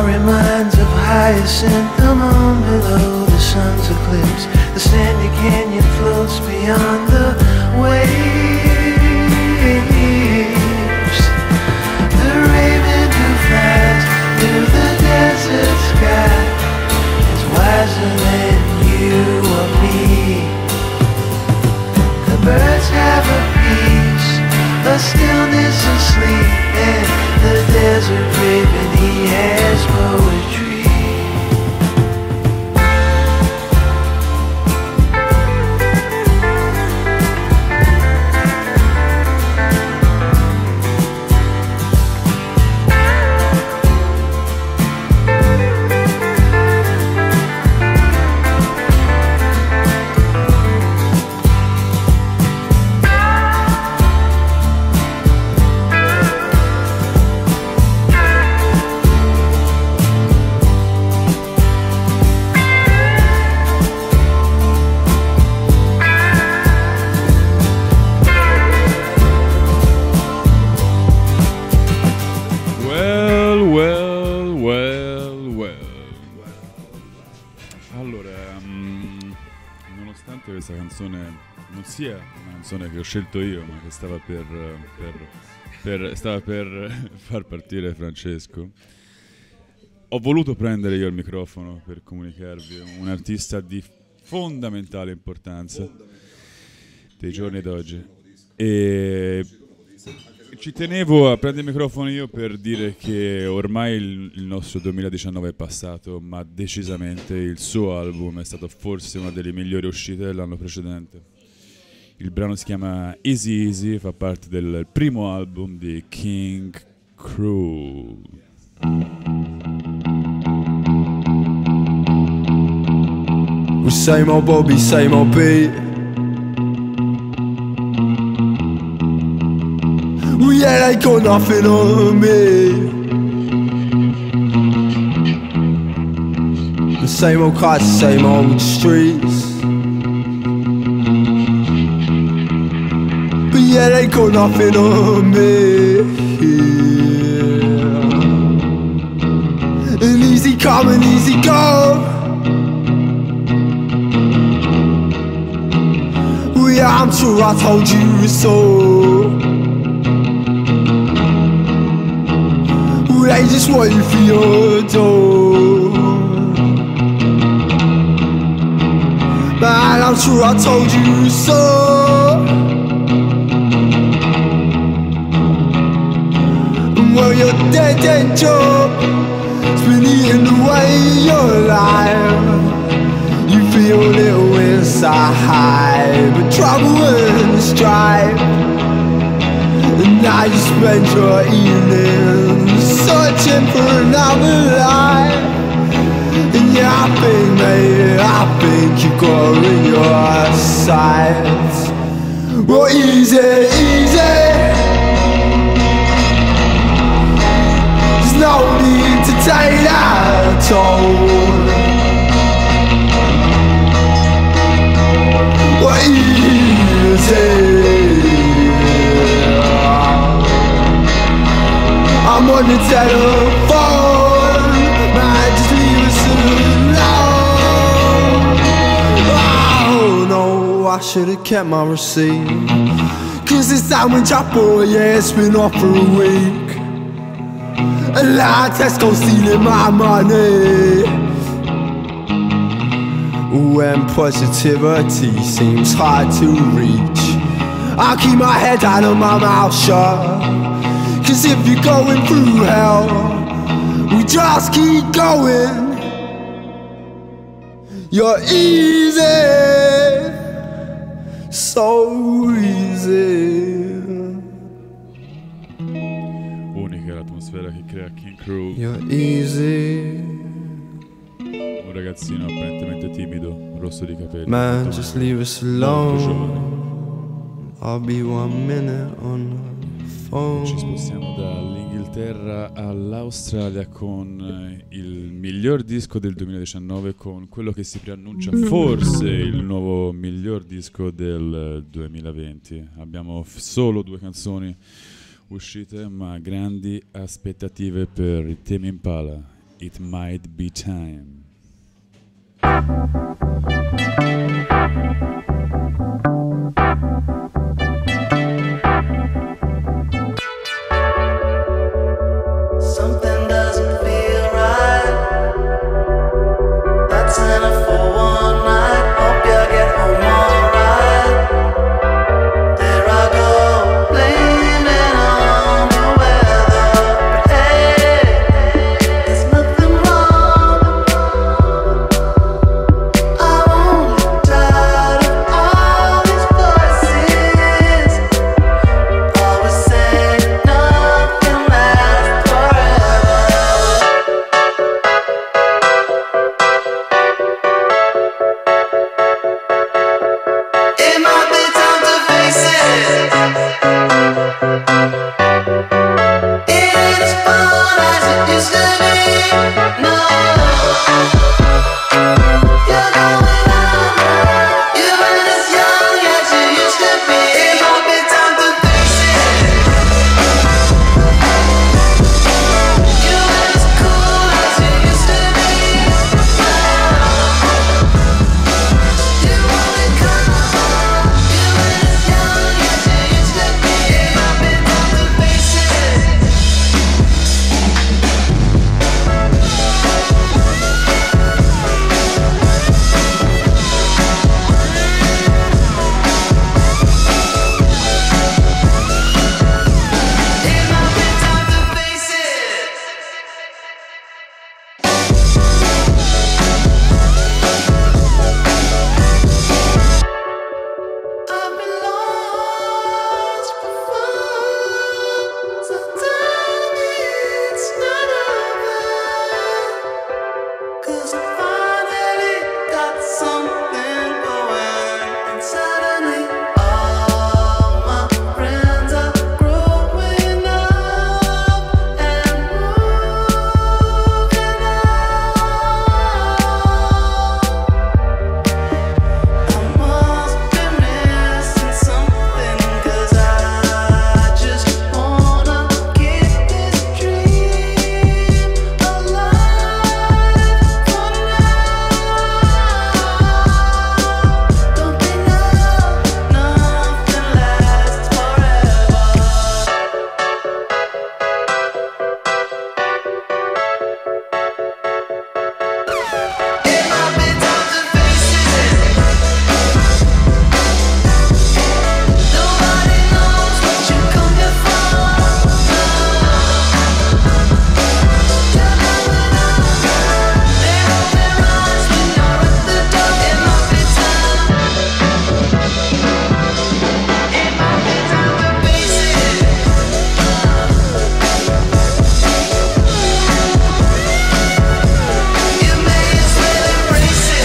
starry minds of hyacinth, the moon below the sun's eclipse. The sandy canyon floats beyond the waves. The raven who flies through the desert sky is wiser than you or me. The birds have a peace, a stillness and sleep, and the desert raven, he has poetry. Questa canzone non sia una canzone che ho scelto io, ma che stava per far partire Francesco, ho voluto prendere io il microfono per comunicarvi un artista di fondamentale importanza dei giorni d'oggi, e ci tenevo a prendere il microfono io per dire che ormai il nostro 2019 è passato, ma decisamente il suo album è stato forse una delle migliori uscite dell'anno precedente. Il brano si chiama Easy Easy, fa parte del primo album di King Crew. We same old Bobby, same old beat. Yeah, they got nothing on me. The same old cars, same old streets. But yeah, they got nothing on me. Yeah. And easy come and easy go. Well, yeah, I'm sure I told you so. They just want you for your door. Man, I'm sure I told you so. Well, your dead job has been eating away your life. You feel a little inside, but trouble and strife. And now you spend your evenings searching for another life. And yeah, I think you got it in your sights. Well, easy, easy. There's no need to take that toll. Well, easy. I'm on the telephone, man, just leave us alone. Oh no, I should've kept my receipt. Cause this sandwich I bought, yeah, it's been off for a week. And now Tesco stealing my money. When positivity seems hard to reach, I keep my head down and my mouth shut. Cause if you're going through hell, we just keep going. You're easy, so easy. Unica l'atmosfera che crea King Crew. You're easy. Un ragazzino apparentemente timido, rosso di capelli. Man, just leave us alone. I'll be 1 minute on the phone. Ci spostiamo dall'Inghilterra all'Australia con il miglior disco del 2019, con quello che si preannuncia forse il nuovo miglior disco del 2020. Abbiamo solo 2 canzoni uscite, ma grandi aspettative per i Tame Impala. It Might Be Time. Something doesn't feel right. That's enough for one night. Hope you get home alright. There I go, blaming on the weather. But hey, there's nothing wrong. I'm only tired of all these voices always saying nothing lasts forever. It might be time to face it. It ain't as fun as it used to be. No, you're going under. You ain't as young as you used to be. It might be time to face it. You ain't as cool as you used to be. You only come. You ain't as young as you used to be. It might be time to face it. I've been lost before, so tell me it's not over. 'Cause I finally got something going, and suddenly all my friends are growing up and moving on. I must be missing something, 'cause I just wanna keep this dream alive for now. Don't be love, nothing lasts forever. It might be time to face it. Nobody knows what you come here for. You're going under. They hold their eyes when you're at the door. It might be time. It might be time to face it. You may as well embrace it.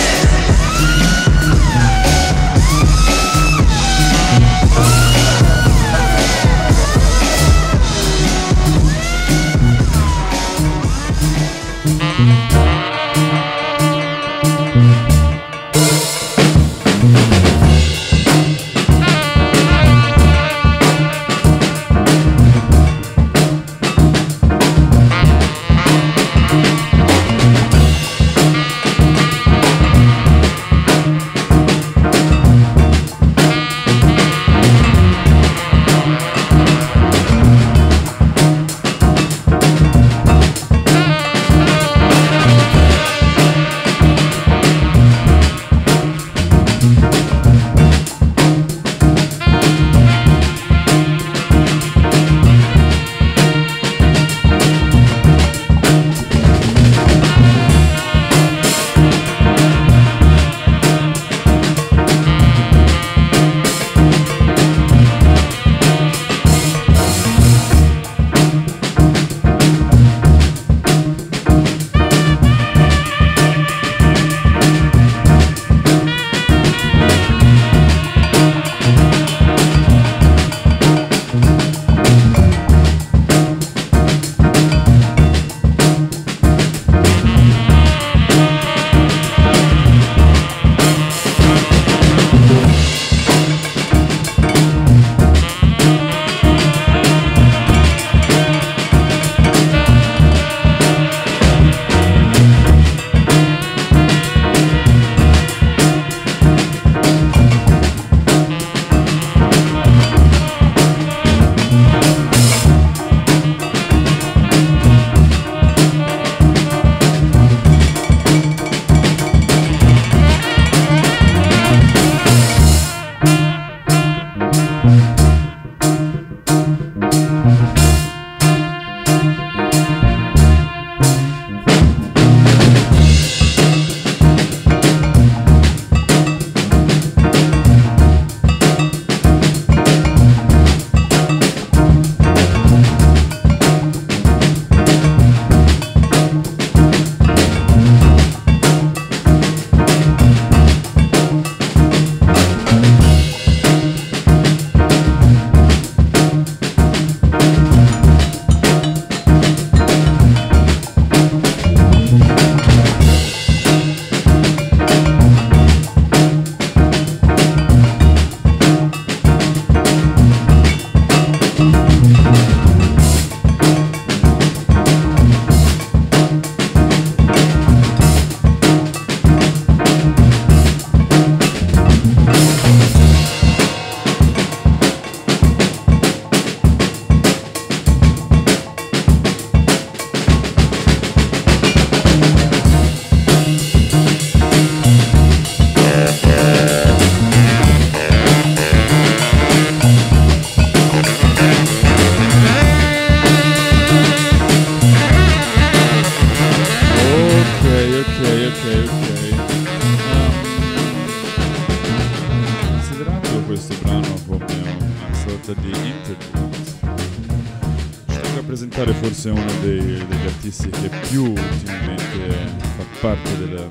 Considerando questo brano come una sorta di interlude, ci tengo a presentare forse uno degli artisti che più ultimamente fa parte della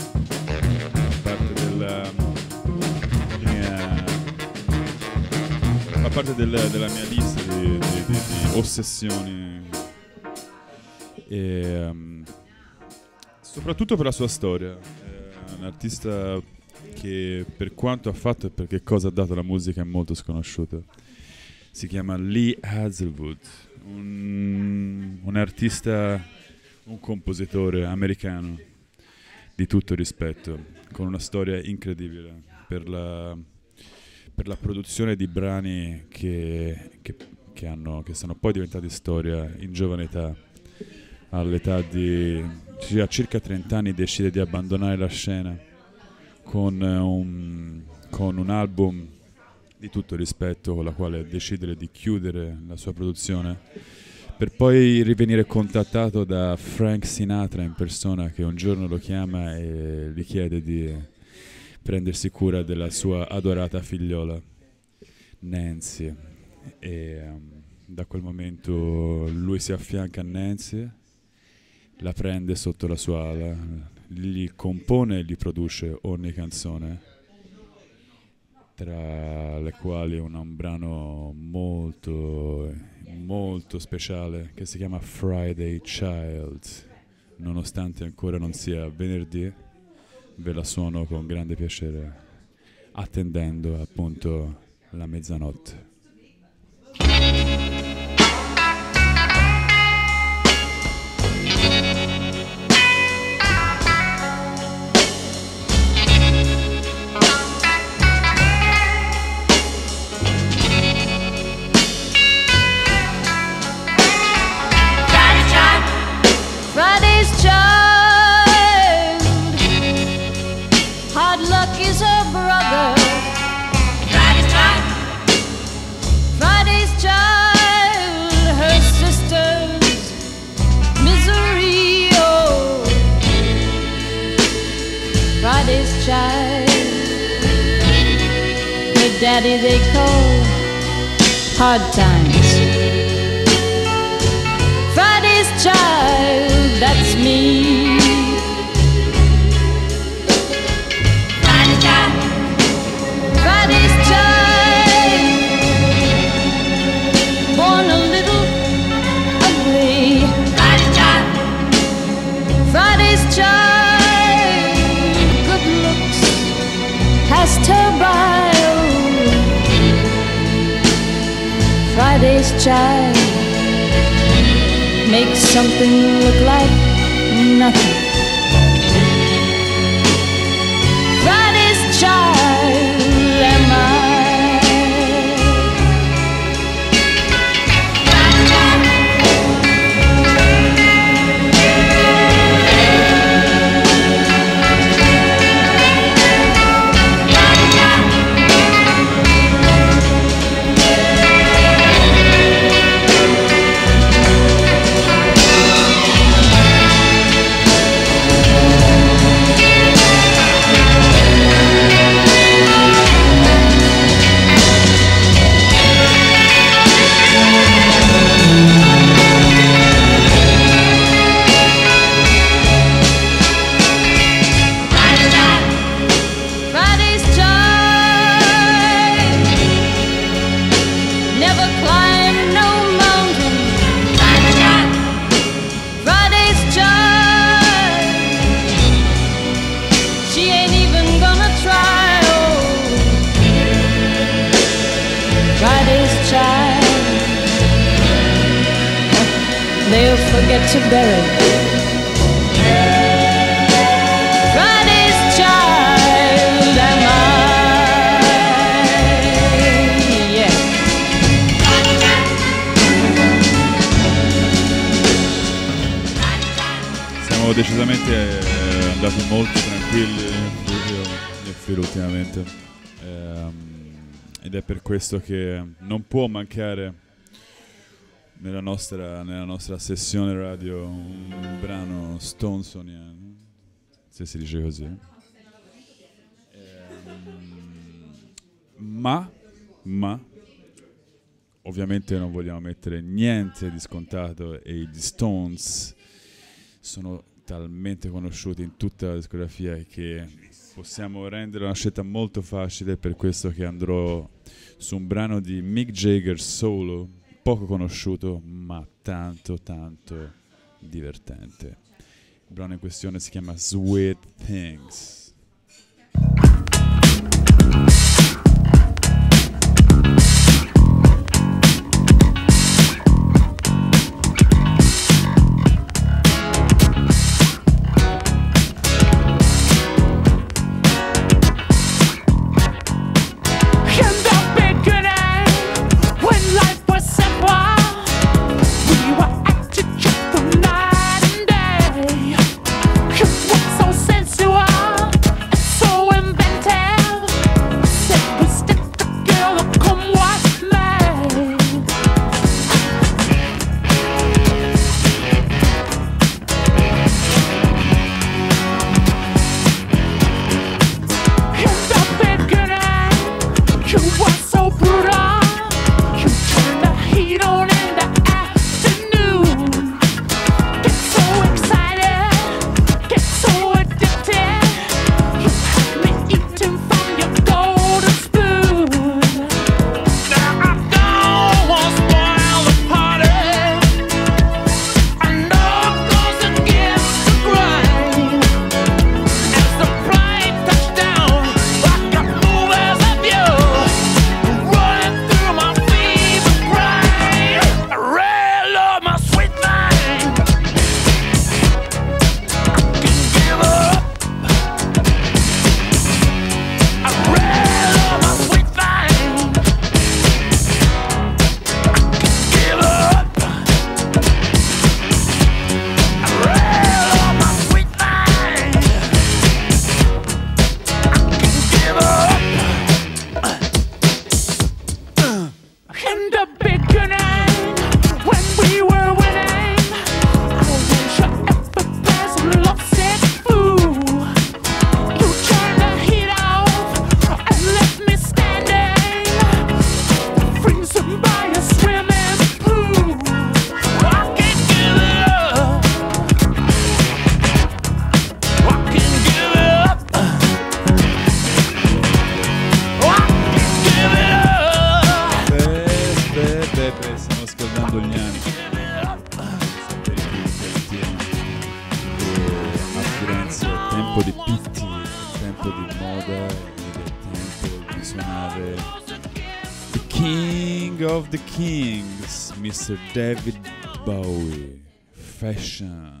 mia lista di ossessioni, e soprattutto per la sua storia. È un artista che, per quanto ha fatto e per che cosa ha dato alla musica, è molto sconosciuto. Si chiama Lee Hazlewood, un artista, un compositore americano di tutto rispetto, con una storia incredibile per la produzione di brani che sono poi diventati storia in giovane età. All'età di circa 30 anni decide di abbandonare la scena con un album di tutto rispetto, con la quale decidere di chiudere la sua produzione, per poi rivenire contattato da Frank Sinatra in persona, che un giorno lo chiama e gli chiede di prendersi cura della sua adorata figliola Nancy, e da quel momento lui si affianca a Nancy, la prende sotto la sua ala, gli compone e gli produce ogni canzone, tra le quali un brano molto, molto speciale che si chiama Friday Child. Nonostante ancora non sia venerdì, ve la suono con grande piacere, attendendo appunto la mezzanotte. Friday's child, hard luck is her brother. Friday's child, her sister's misery. Oh, Friday's child, her daddy they call hard times. Friday's child, that's me. Friday's child, Friday's child, born a little ugly. Friday's child, Friday's child, good looks passed her by. Oh, Friday's child makes something look like nothing. Friday's child am I. They'll forget to bury Friday's child am I. Yeah. Siamo decisamente andati molto tranquilli io e Phil ultimamente, ed è per questo che non può mancare nella nostra sessione radio un brano Stonsoniano. se si dice così. Ma ovviamente non vogliamo mettere niente di scontato e gli Stones sono talmente conosciuti in tutta la discografia che possiamo rendere una scelta molto facile, per questo che andrò su un brano di Mick Jagger solo, poco conosciuto ma tanto divertente. Il brano in questione si chiama Sweet Things. Mr. David Bowie, Fashion.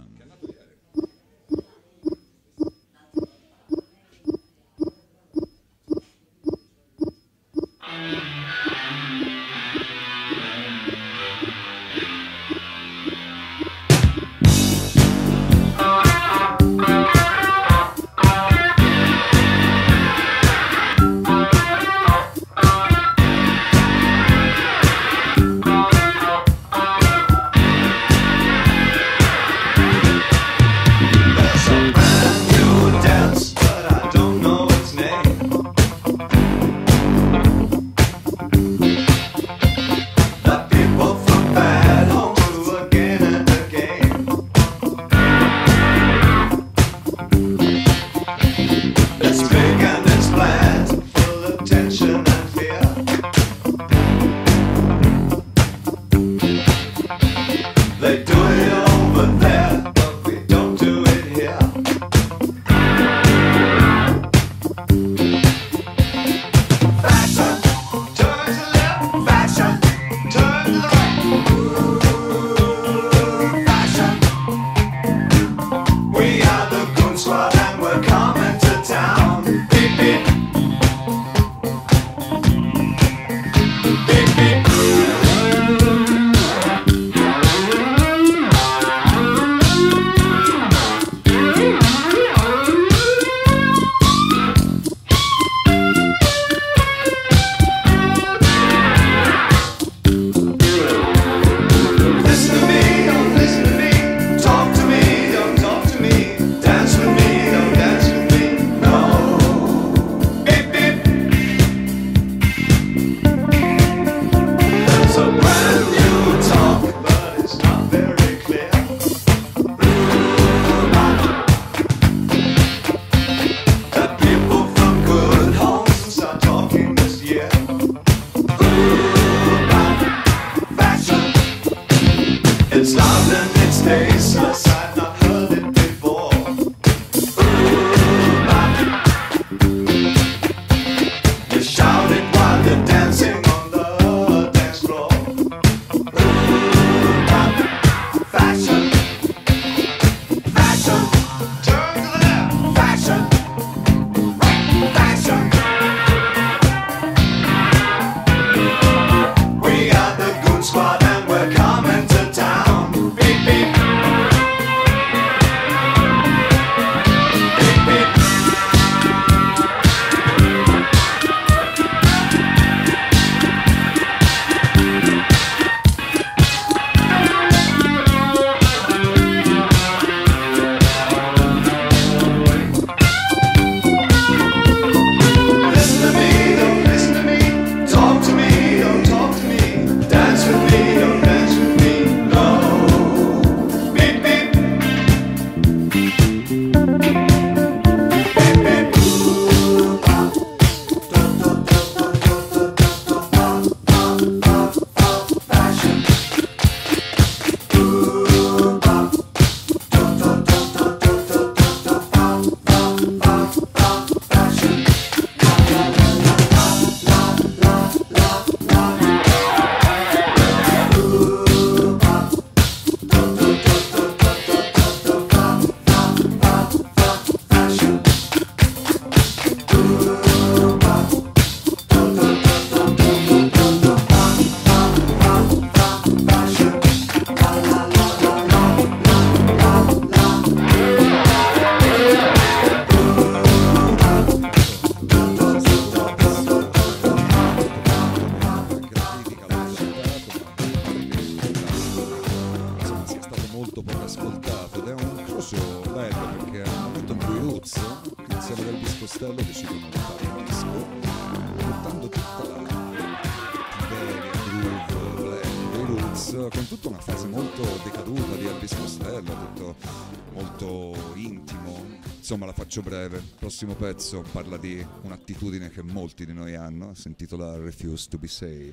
Roots, insieme ad Elvis Costello decidono di fare un disco portando tutta la tiberia, groove, black dei Roots, con tutta una fase molto decaduta di Elvis Costello, tutto molto intimo. Insomma, la faccio breve. Il prossimo pezzo parla di un'attitudine che molti di noi hanno, si intitola Refuse to be Saved.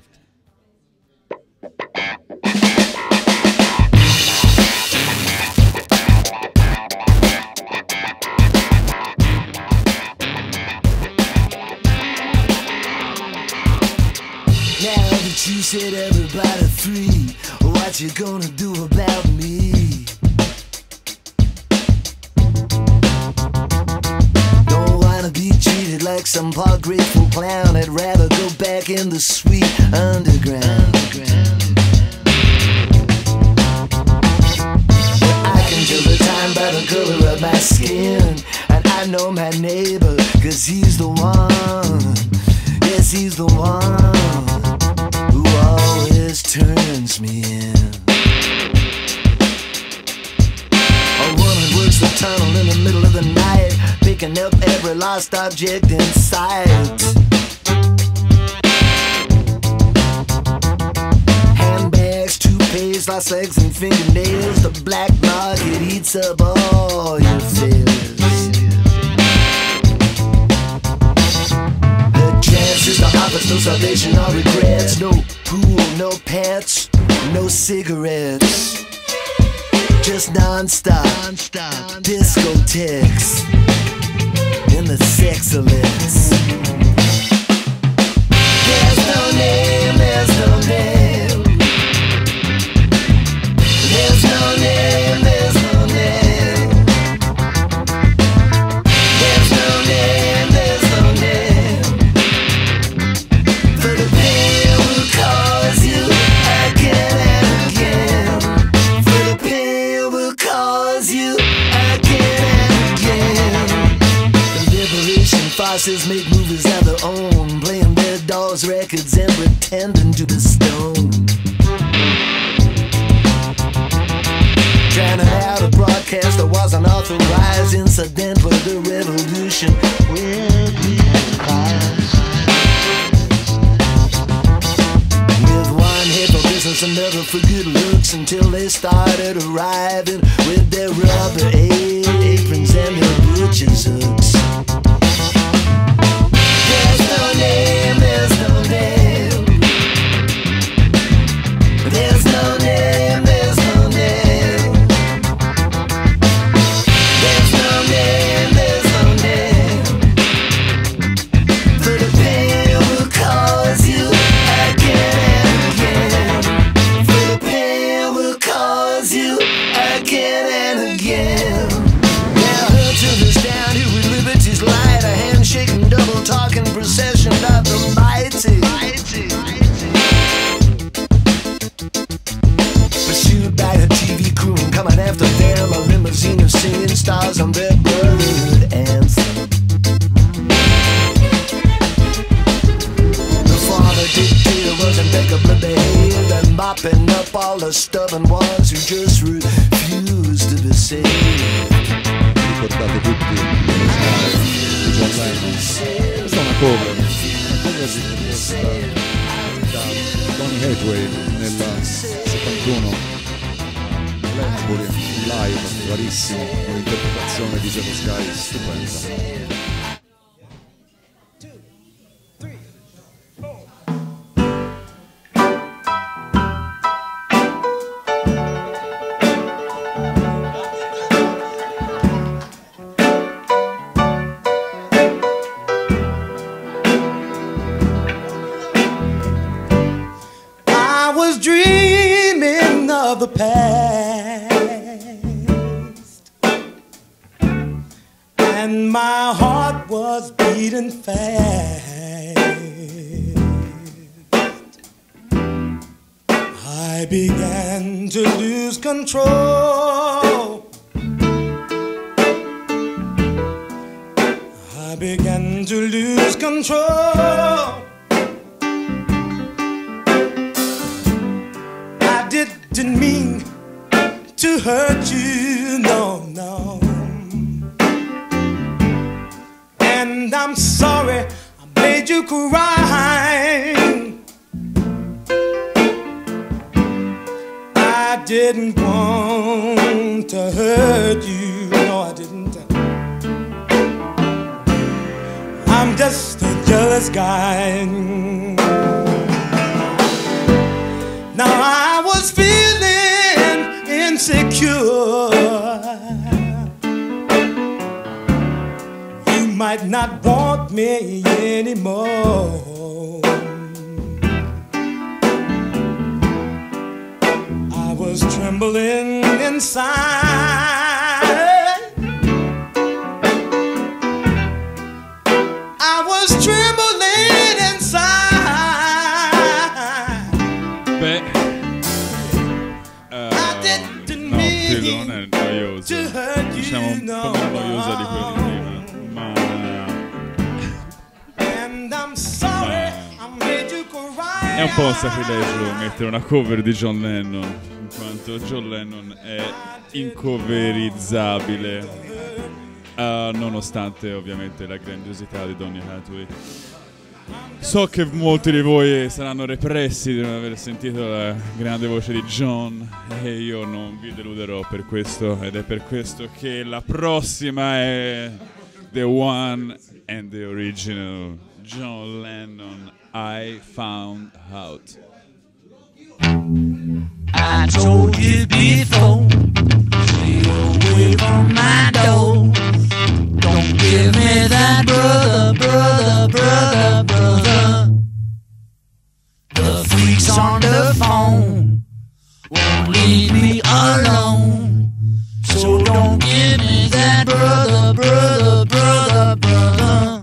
Now that you said everybody free, what you gonna do about me? Don't wanna be treated like some poor grateful clown. I'd rather go back in the sweet underground. I can tell the time by the color of my skin, and I know my neighbor, 'cause he's the one. Yes, he's the one who always turns me in. A woman works the tunnel in the middle of the night, picking up every lost object in sight. Handbags, toothpaste, lost legs and fingernails. The black market eats up all your failures. Chances to offers, no salvation or regrets. No pool, no pants, no cigarettes. Just non-stop discotheques in the sexolets. There's no name, there's no name. There's no name, there's no name. There's no name, there's no name. For the pain will cause you again and again. For the pain will cause you again and again. The liberation farces make movies of their own, playing their dolls' records and pretending to be stoned. Drowning out a broadcast that wasn't authorized. Incidentally, the revolution will be caused. With one head for business, another for good looks, until they started arriving with their rubber aprons and their butcher's hooks. There's no name, there's no name. There's no name, there's no name. There's no name, there's no name. For the pain will cause you again and again. For the pain will cause you again and again. Now her to this down here with liberty's light, a handshaking, double talking procession of the mighty. Pursued by a TV crew and coming after them, a limousine of singing stars on their brotherhood anthem. The former dictator was impeccably behaved and mopping up all the stubborn ones who just refused to be saved. Ricordate tutti lo Smile di John Lennon. Questa è una cover di questa da Donny Hathaway nel 71, Glenbury live, rarissimo, un'interpretazione di Zero Sky stupenda. I was dreaming of the past, and my heart was beating fast. I began to lose control. I began to lose control. I didn't mean to hurt you, no, no. I'm sorry I made you cry. I didn't want to hurt you, no I didn't. I'm just a jealous guy. Now I was feeling insecure. You might not want me anymore. I was trembling inside. I was trembling inside. Beh, no, quello non è noioso. Diciamo un po' meno noiosa di quello di prima. È un po' un sacrilegio mettere una cover di John Lennon, in quanto John Lennon è incoverizzabile, nonostante ovviamente la grandiosità di Donny Hathaway. So che molti di voi saranno repressi di non aver sentito la grande voce di John, e io non vi deluderò per questo, ed è per questo che la prossima è The One and the Original John Lennon, I Found Out. I told you before, stay away from my door. Don't give me that brother, brother, brother, brother. The freaks on the phone won't leave me alone. So don't give me that brother, brother, brother, brother.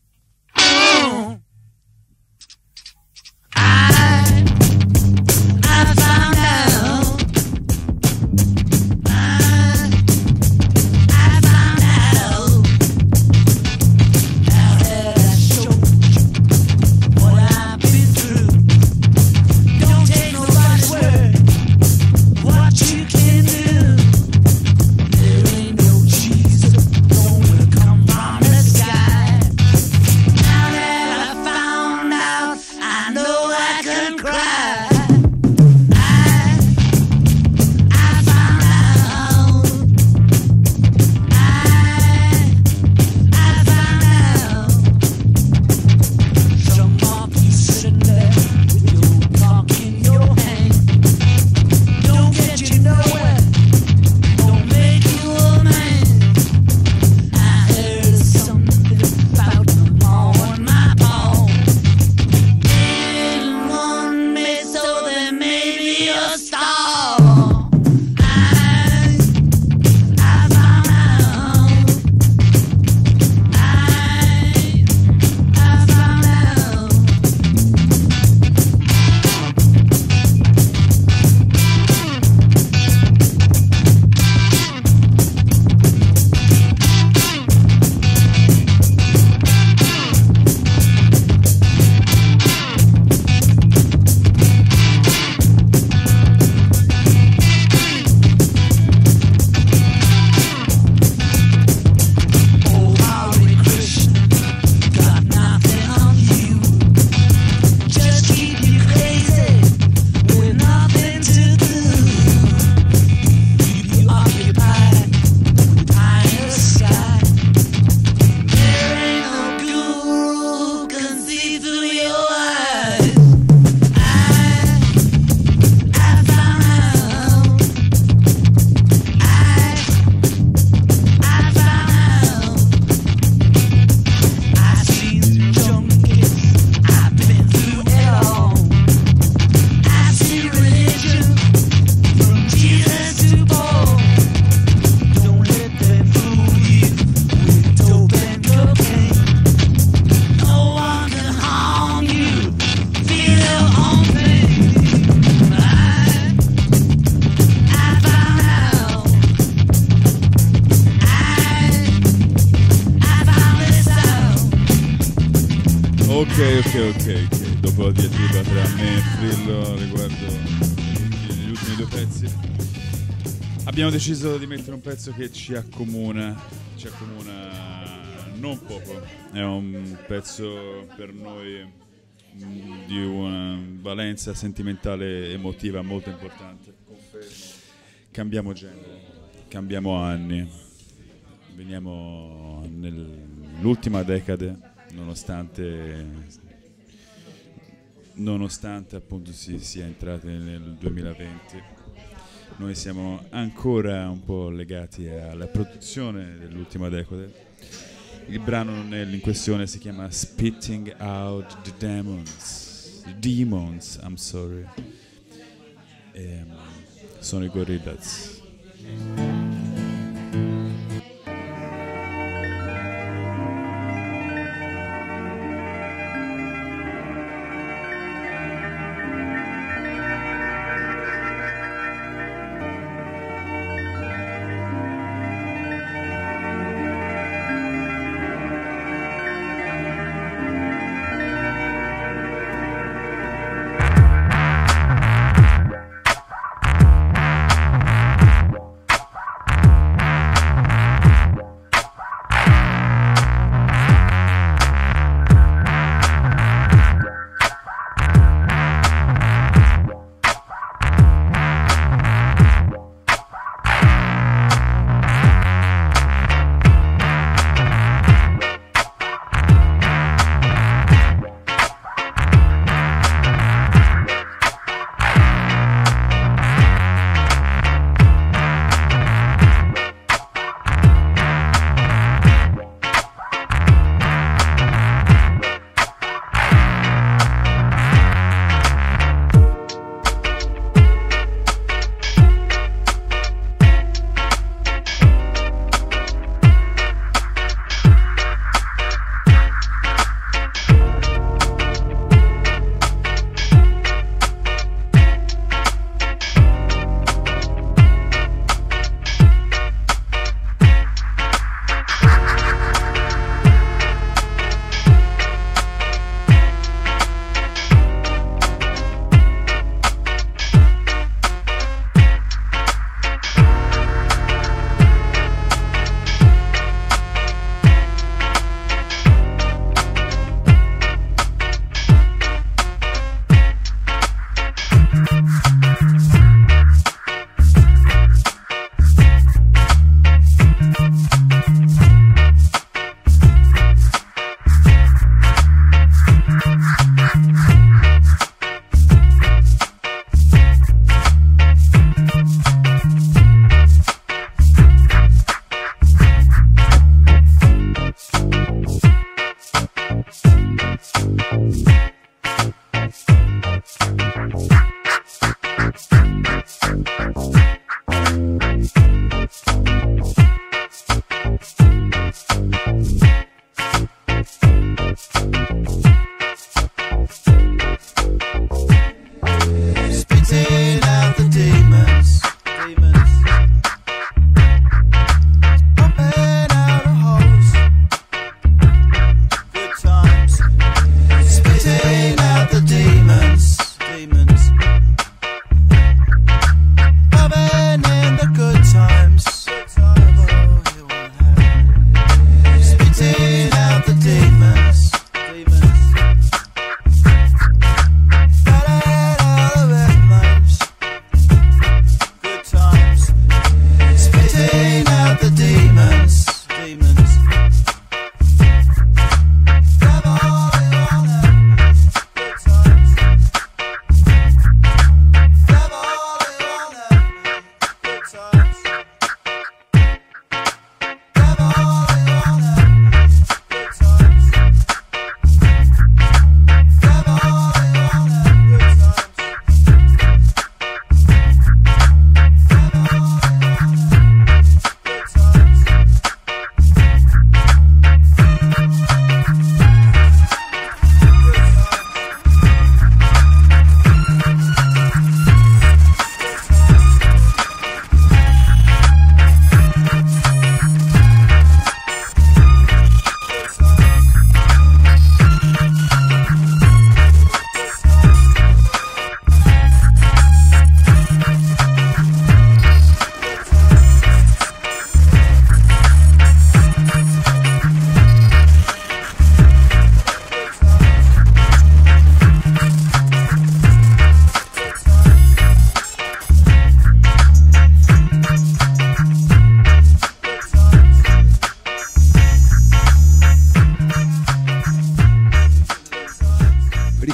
Ok, dopo la diatriba tra me e Frillo riguardo gli ultimi due pezzi, Abbiamo deciso di mettere un pezzo che ci accomuna non poco. È un pezzo per noi di una valenza sentimentale emotiva molto importante. Cambiamo genere, cambiamo anni, veniamo nell'ultima decade, nonostante appunto si sia entrati nel 2020. Noi siamo ancora un po' legati alla produzione dell'ultima decade. Il brano in questione si chiama Spitting Out the Demons, I'm sorry. Sono i Gorillaz.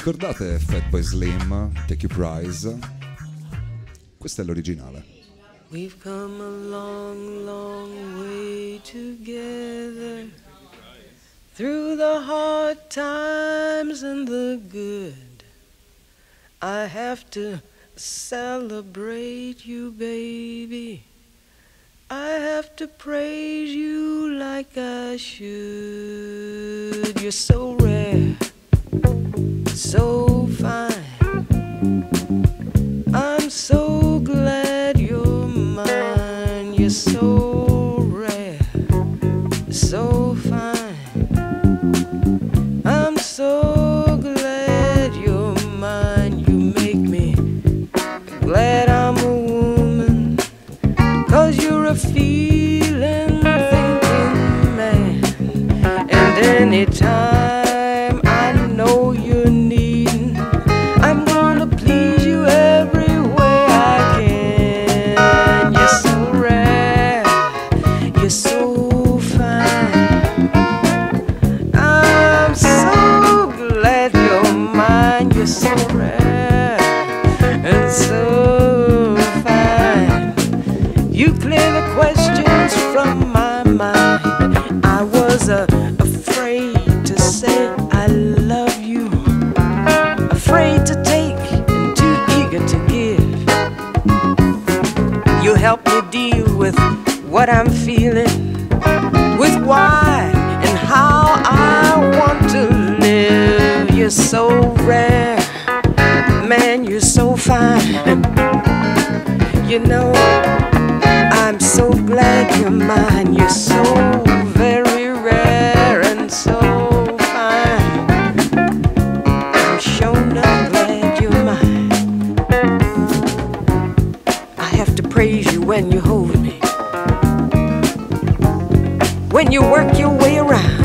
ricordate Fatboy Slim, Take Your Prize? Questa è l'originale. We've come a long, long way together, through the hard times and the good. I have to celebrate you, baby. I have to praise you like I should. You're so rare, so fine. I'm so glad you're mine. You're so rare, so fine. I'm so glad you're mine. You make me glad I'm a woman, 'cause you're a feeling, thinking man. And anytime I know you're needing, I'm gonna please you every way I can. You're so rare, you're so fine. I'm so glad you're mine. You're so rare and so fine. You clear the questions from my mind. I was afraid to say I love you, afraid to take and too eager to give. You help me deal with what I'm feeling, with why and how I want to live. You're so rare, man, you're so fine. You know, I'm so glad you're mine. You're so very rare and so fine. I'm sure not glad you're mine. I have to praise you when you hold me, when you work your way around.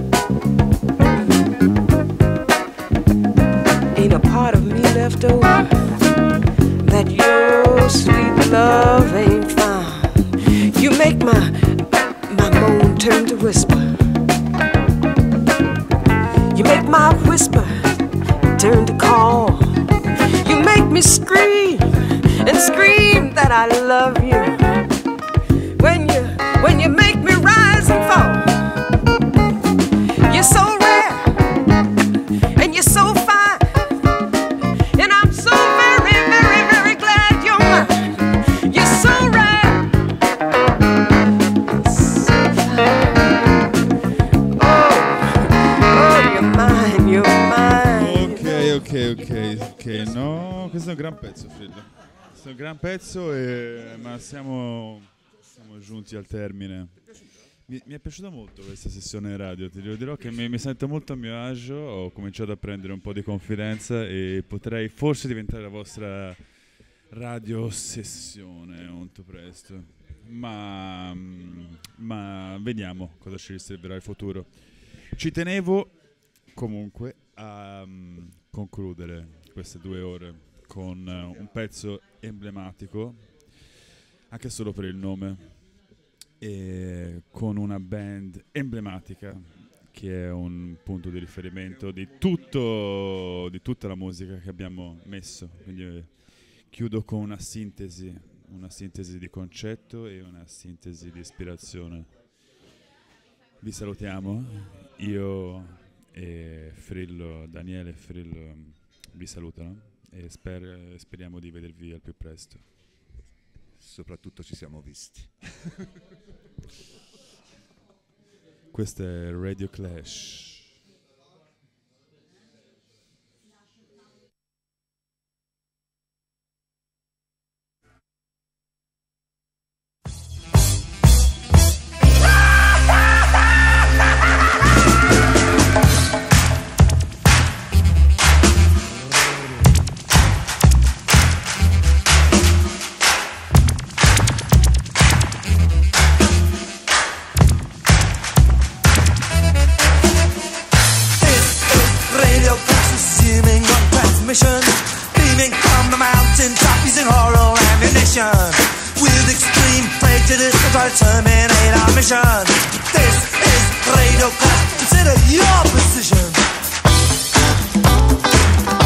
Ain't a part of me left over that your sweet love ain't found. You make my moan turn to whisper. You make my whisper turn to call. You make me scream and scream that I love you. When you make me rise and fall. You're so rare and you're so fine. And I'm so very, very, very glad you're mine. You're so rare, so fine. Oh, you're mine, you're mine. Ok, no, questo è un gran pezzo, Frillo. Questo è un gran pezzo, ma siamo giunti al termine. Mi è piaciuta molto questa sessione radio, ti dirò che mi sento molto a mio agio, ho cominciato a prendere un po' di confidenza e potrei forse diventare la vostra radio sessione molto presto, ma vediamo cosa ci riserverà il futuro. Ci tenevo comunque a concludere queste 2 ore con un pezzo emblematico, anche solo per il nome, e con una band emblematica che è un punto di riferimento di tutta la musica che abbiamo messo. Quindi chiudo con una sintesi di concetto e una sintesi di ispirazione. Vi salutiamo, io e Frillo, Daniele e Frillo vi salutano e speriamo di vedervi al più presto. Soprattutto ci siamo visti. Questo è Radio Clash. Beaming from the mountain top using oral ammunition. With extreme prejudice to try to terminate our mission. This is Radio Clash, consider your position.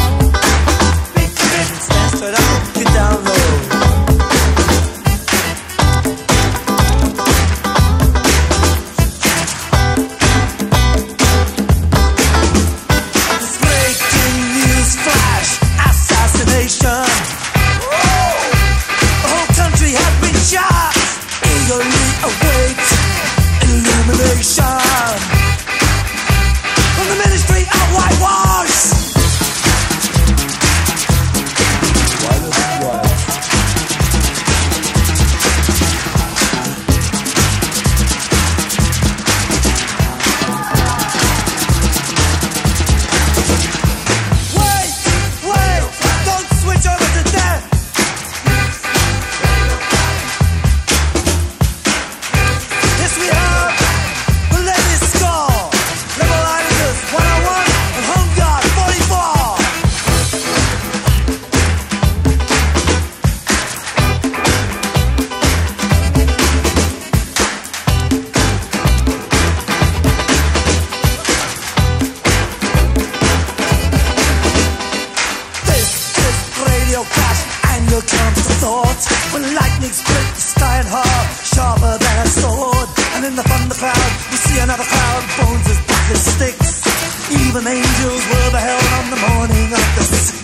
Even angels were beheld on the morning of the 6th.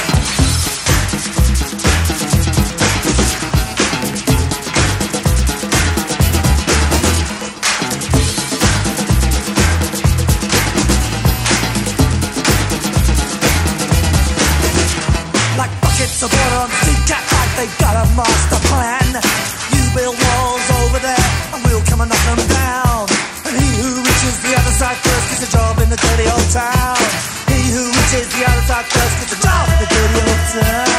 Like buckets of water on sea cat, like they got a master plan. You build walls over there, and we'll come and knock them down. And he who reaches the other side first gets a job in the dirty old town. He who reaches the other side first gets a job in the dirty old town.